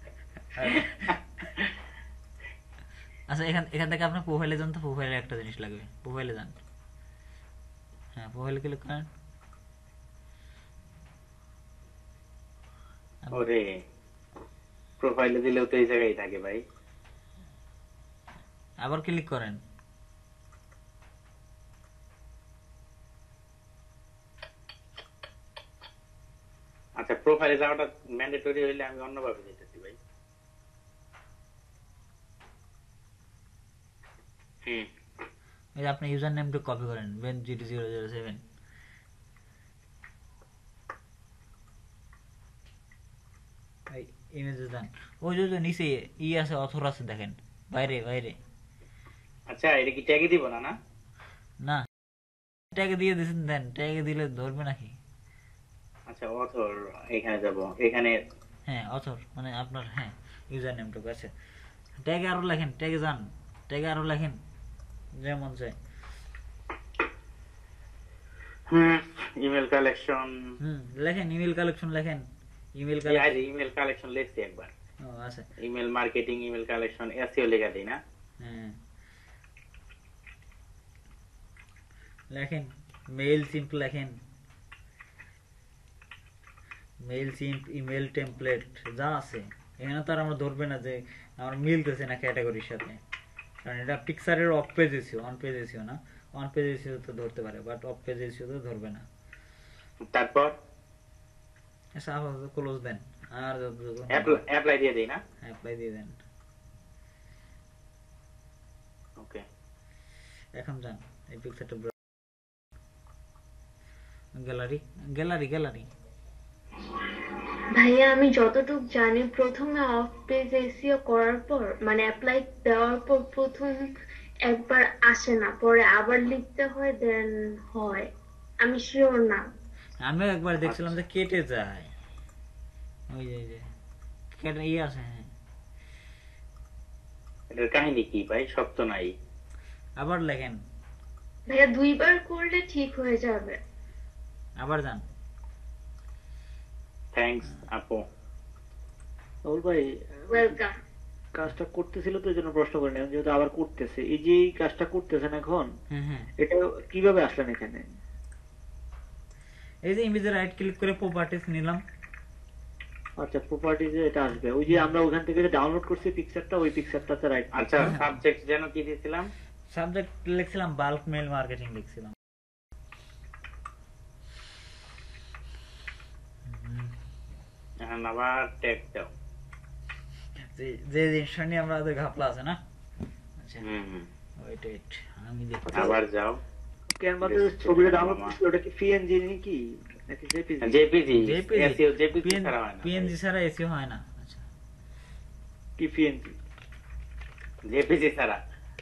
আচ্ছা এখান থেকে আপনার প্রোফাইলে যান তো প্রোফাইলে একটা জিনিস লাগবে প্রোফাইলে যান হ্যাঁ প্রোফাইলে ক্লিক করেন ওরে প্রোফাইলে দিলেও তো এই জায়গায় থাকে ভাই আবার ক্লিক করেন আচ্ছা প্রোফাইলে যাওয়াটা ম্যান্ডেটরি হইলে আমি অন্যভাবে যেতেছি ভাই এই যে আপনি ইউজার নেমটা কপি করেন ben007 এই ইমেজে দেন ওই যে নিচে আছে অথর আছে দেখেন বাইরে আচ্ছা এটা কি ট্যাগে দিব না না ট্যাগে দিয়ে দিছেন দেন ট্যাগে দিলে ধরবে নাকি আচ্ছা অথর এখানে যাব এখানে হ্যাঁ অথর মানে আপনার হ্যাঁ ইউজার নেমটুকু আছে ট্যাগে আরো লেখেন ট্যাগে যান ট্যাগে আরো লেখেন যেমন চাই ইমেল কালেকশন লেখেন ইমেল কালেকশন লেখেন ইমেল কালেকশন লিখছি একবার ও আচ্ছা email marketing email collection SEO লেখা দেই না হ্যাঁ লেখেন মেইল সিম্প লেখেন মেইল সিম্প ইমেল টেমপ্লেট যা আছে এখানে তো আর আমরা ধরবে না যে আমার মিলতেছে না ক্যাটাগরির সাথে কারণ এটা পিকচারের off page SEO on page SEO না অন পেজ এসিও তো ধরতে পারে বাট অফ পেজ এসিও তো ধরবে না তারপর ক্লোজ দেন আর অ্যাপ্লাই দিয়ে দেই না অ্যাপ্লাই দিয়ে দেন ওকে এখন যান এই পিকচারটা গ্যালারি ভাইয়া আমি যতটুকু জানি প্রথমে অফ পেজ এসিও করার পর মানে অ্যাপ্লাই দেওয়ার পর প্রথম একবার আসে না পরে আবার লিখতে হয় দেন হয় আমি শিওর না আমিও একবার দেখছিলাম যে কেটে যায় ওই যে কেটে আছে হ্যাঁ এটার কাহিনী কি ভাই সব তো নাই আবার লেখেন ভাইয়া দুইবার করলে ঠিক হয়ে যাবে আবার যান থ্যাঙ্কস আপু রাহুল ভাই ওয়েলকাম কাজটা করতেছিল তো এই জন্য প্রশ্ন করেন যেহেতু আবার করতেছে এই যে কাজটা করতেছেন এখন এটা কিভাবে আসলেন এখানে এই যে ইমেজে রাইট ক্লিক করে প্রপার্টিজ নিলাম আচ্ছা প্রপার্টিজে এটা আসবে ওই যে আমরা ওখান থেকে যে ডাউনলোড করছি পিকচারটা ওই পিকচারটাতে রাইট আচ্ছা সাবজেক্ট যেন কি দিয়েছিলাম সাবজেক্ট লিখছিলাম বাল্ক মেল মার্কেটিং লিখছিলাম এখন আবার ট্যাগ দাও যে জিনিসটা নিয়ে আমরা ঘাপলা আছে না আচ্ছা ওয়েট আমি দেখি আবার যাও ক্যানভাতে ছবিটা ডাউনলোড করছি ওটা কি পিএনজি নাকি নাকি জেপিজি এসইও জেপিজি ছাড়া হয় না পিএনজি ছাড়া এসইও হয় না আচ্ছা কি পিএনজি জেপিজি ছাড়া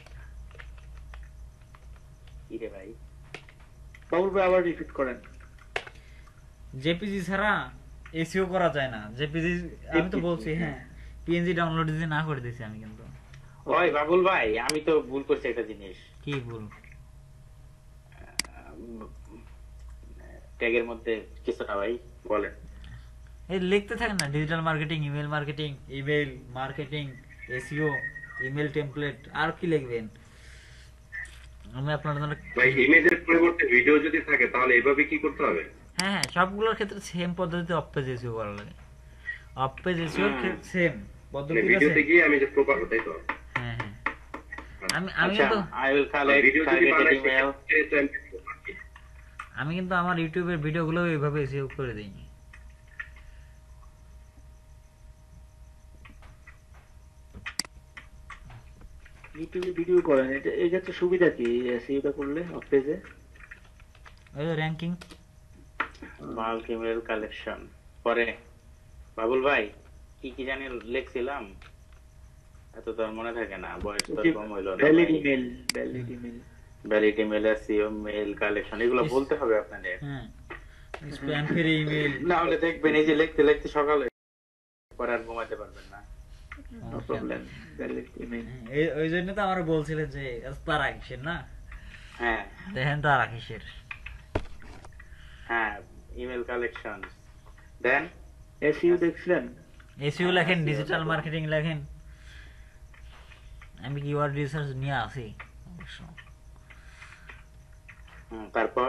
কি রে ভাই বাবুল ভাই আবার রিপিট করেন জেপিজি ছাড়া এসইও করা যায় না জেপিজি আমি তো বলছি হ্যাঁ পিএনজি ডাউনলোড দিতে না করে দিয়েছি আমি কিন্তু ওই বাবুল ভাই আমি তো ভুল করছি একটা জিনিস। কি ভুল? ট্যাগের মধ্যে কিছুটা ভাই বলেন। এই লিখতে থাকেন না, digital marketing, email marketing, email marketing, SEO, email template, আর কি লিখবেন? আমি আপনার জন্য ভাই ইমেজের পরিবর্তে ভিডিও যদি থাকে তাহলে এইভাবে কি করতে হবে? হ্যাঁ হ্যাঁ, সবগুলোর ক্ষেত্রে সেম পদ্ধতিতে অফ পেজ এসইও করা লাগে। অফ পেজ এসইও সেম পদ্ধতি আছে। ভিডিওতে গিয়ে আমি যে প্রপার হতাই তো। হ্যাঁ হ্যাঁ, আমি কিন্তু আমি কিন্তু আমার ইউটিউবের ভিডিওগুলো এইভাবে সেভ করে দিই। ইউটিউবে ভিডিও করেন, এটা তো সুবিধা কি এসইওটা করলে অফ পেজে? ওই র‍্যাঙ্কিং, বাল্ক ইমেল কালেকশন। পরে বাবুল ভাই কি কি জানি লিখছিলাম, এত তো মনে থাকে না, বয়স তো কম হইলো না। Valid email valid email, SEO, mail collection, এগুলো বলতে হবে আপনাদের। হ্যাঁ, স্প্যাম ফ্রি ইমেল, না হলে দেখবেন এই যে লিখতে লিখতে সকালে পরে আর ঘুমাতে পারবেন না। No problem, valid email. ওই জন্য তো আমরা বলছিলেন যে তারা কিসের না। হ্যাঁ দেখেন তারা কিসের। হ্যাঁ, ইমেল কালেকশন। দেন এসইও দেখছেন? এসইও লেখেন, ডিজিটাল মার্কেটিং লেখেন। আমি কিওয়ার্ড রিসার্চ নিয়ে আসি অবশ্য। তারপর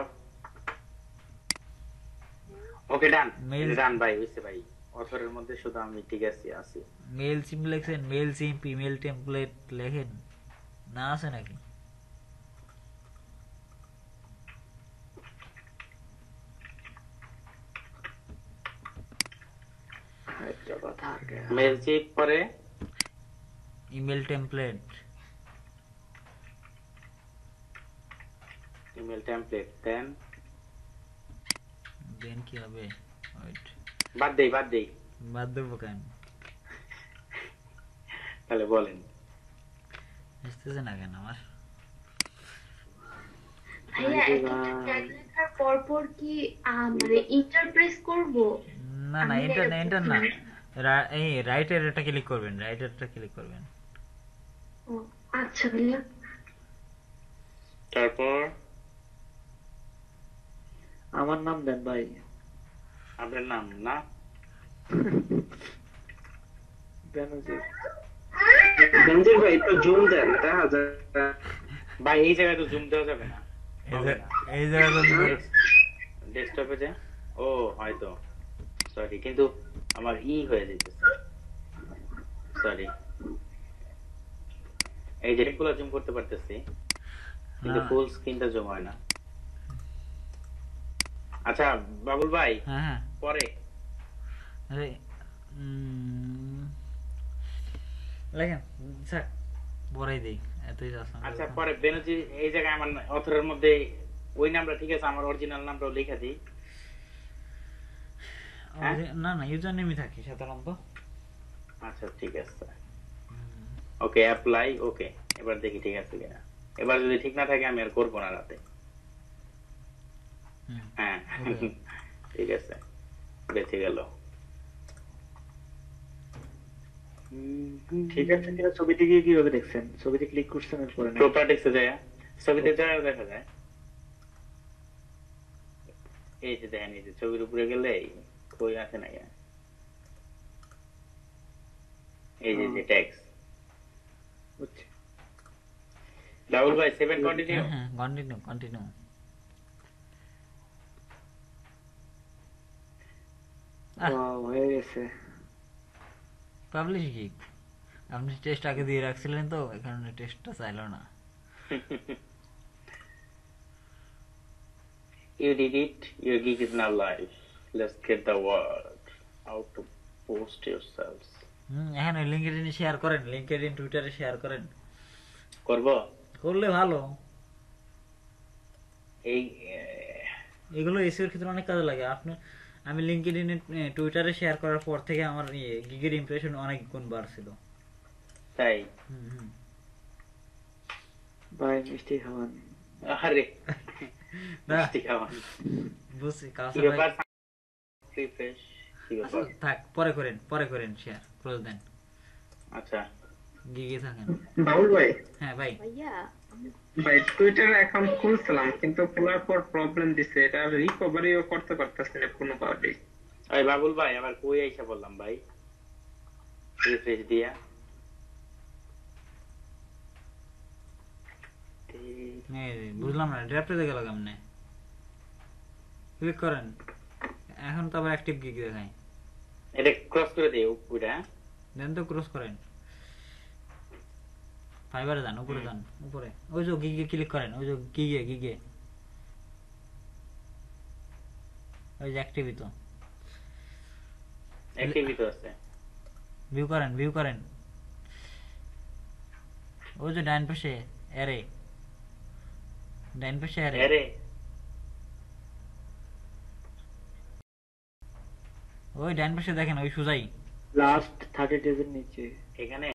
ওকে ডান, ডান ভাই, বুঝতে ভাই অথরের মধ্যে শুধু আমি ঠিক আছি। মেল সিম লেখেন, মেল সিম, ইমেল টেমপ্লেট লেখেন, না আছে নাকি? মেল চিপ, পরে ইমেল টেমপ্লেট, দেন কি হবে? ওয়েট, বাদ দেব কেন? তাহলে বলেন, বুঝতেছে না কেন আমার? ভাইয়া একটা ট্যাগ লেখার পর কি মানে ইন্টারপ্রেস করব? না না, এন্টার না, এই রাইটার এটা ক্লিক করবেন, রাইটারটা ক্লিক করবেন। ও আচ্ছা ভাইয়া। তারপর আমার নাম দেন ভাই। আপনার নাম না? বেনজির ভাই একটু জুম দেন, দেখা যায় ভাই। এই জায়গায় তো জুম দেওয়া যাবে না, এই জায়গায় ডেস্কটপে যে। ও হয়তো, সরি, কিন্তু আমার হয়ে যেতেছে, সরি। এই যে এগুলো জুম করতে পারতেছি, কিন্তু ফুল স্ক্রিনটা জুম হয় না। আচ্ছা বাবুল ভাই, হ্যাঁ পরে লেখেন, স্যার পরেই দেই, এতই আছে। আচ্ছা পরে বেনজি, এই জায়গায় আমার অথরের মধ্যে ওই নামটা ঠিক আছে, আমার অরিজিনাল নামটাও লিখে দিই। না না, ইউজার নেমই থাকে সাধারণত। আচ্ছা ঠিক আছে, ওকে, অ্যাপ্লাই। ওকে, এবার দেখি ঠিক আছে কিনা। এবার যদি ঠিক না থাকে আমি আর করবো না রাতে। হ্যাঁ ঠিক আছে, বেঁচে গেল। ঠিক আছে, ছবিতে গিয়ে কিভাবে দেখছেন? ছবিতে ক্লিক করছেন এরপরে প্রপার্টিসে যায়, ছবিতে যায় দেখা যায়। এই যে দেখেন, এই যে ছবির উপরে গেলে কই আছে না, এই যে ট্যাক্স। রাহুল ভাই 7 কন্টিনিউ। হ্যাঁ কন্টিনিউ। হয়ে গেছে, পাবলিশ কি? আপনি টেস্ট আগে দিয়ে রাখছিলেন তো, এখানে টেস্টটা চাইলো না। You did it. Your gig is now live. Let's get the word out to post yourselves. এখানে লিংকডইনে শেয়ার করেন, লিংকডইন টুইটারে শেয়ার করেন। করলে ভালো। এগুলো এসইওর ক্ষেত্রে অনেক কাজে লাগে। আমি লিংকডইনে টুইটারে শেয়ার করার পর থেকে আমার গিগের ইমপ্রেশন অনেক গুণ বাড়ছিল। তাই? ভাই মিষ্টি খাওয়ান। আরে মিষ্টি খাওয়ান, বুঝছি। রিফ্রেশ, থাক, পরে করেন শেয়ার, ক্লোজ দেন। আচ্ছা গিগে থাকেন। বাউল ভাই, হ্যাঁ ভাই। ভাই টুইটার অ্যাকাউন্ট খুলছিলাম কিন্তু খোলার পর প্রবলেম দিছে, এটা রিকভারিও করতে পারতেছি না কোনোভাবেই। ভাই বাবুল ভাই আবার কই আইসা বললাম ভাই, রিফ্রেশ দিয়া বুঝলাম না, ড্রাফটে গেল কেমনে? ক্লিক করেন, এখন তো আবার অ্যাক্টিভ গিগ দেখায়। এটা ক্রস করে দিই উপরে, দেন তো ক্রস করেন, ফাইবারে যান, উপরে যান, উপরে ওই যে গিগে ক্লিক করেন, ওই যে গিগে ওই যে অ্যাক্টিভই তো আছে, ভিউ করেন ওই যে ডান পাশে অ্যারে, ডান পাশে অ্যারে ওই ডান পাশে দেখেন, ওই সোজাই লাস্ট 30 ডেজ এর নিচে এখানে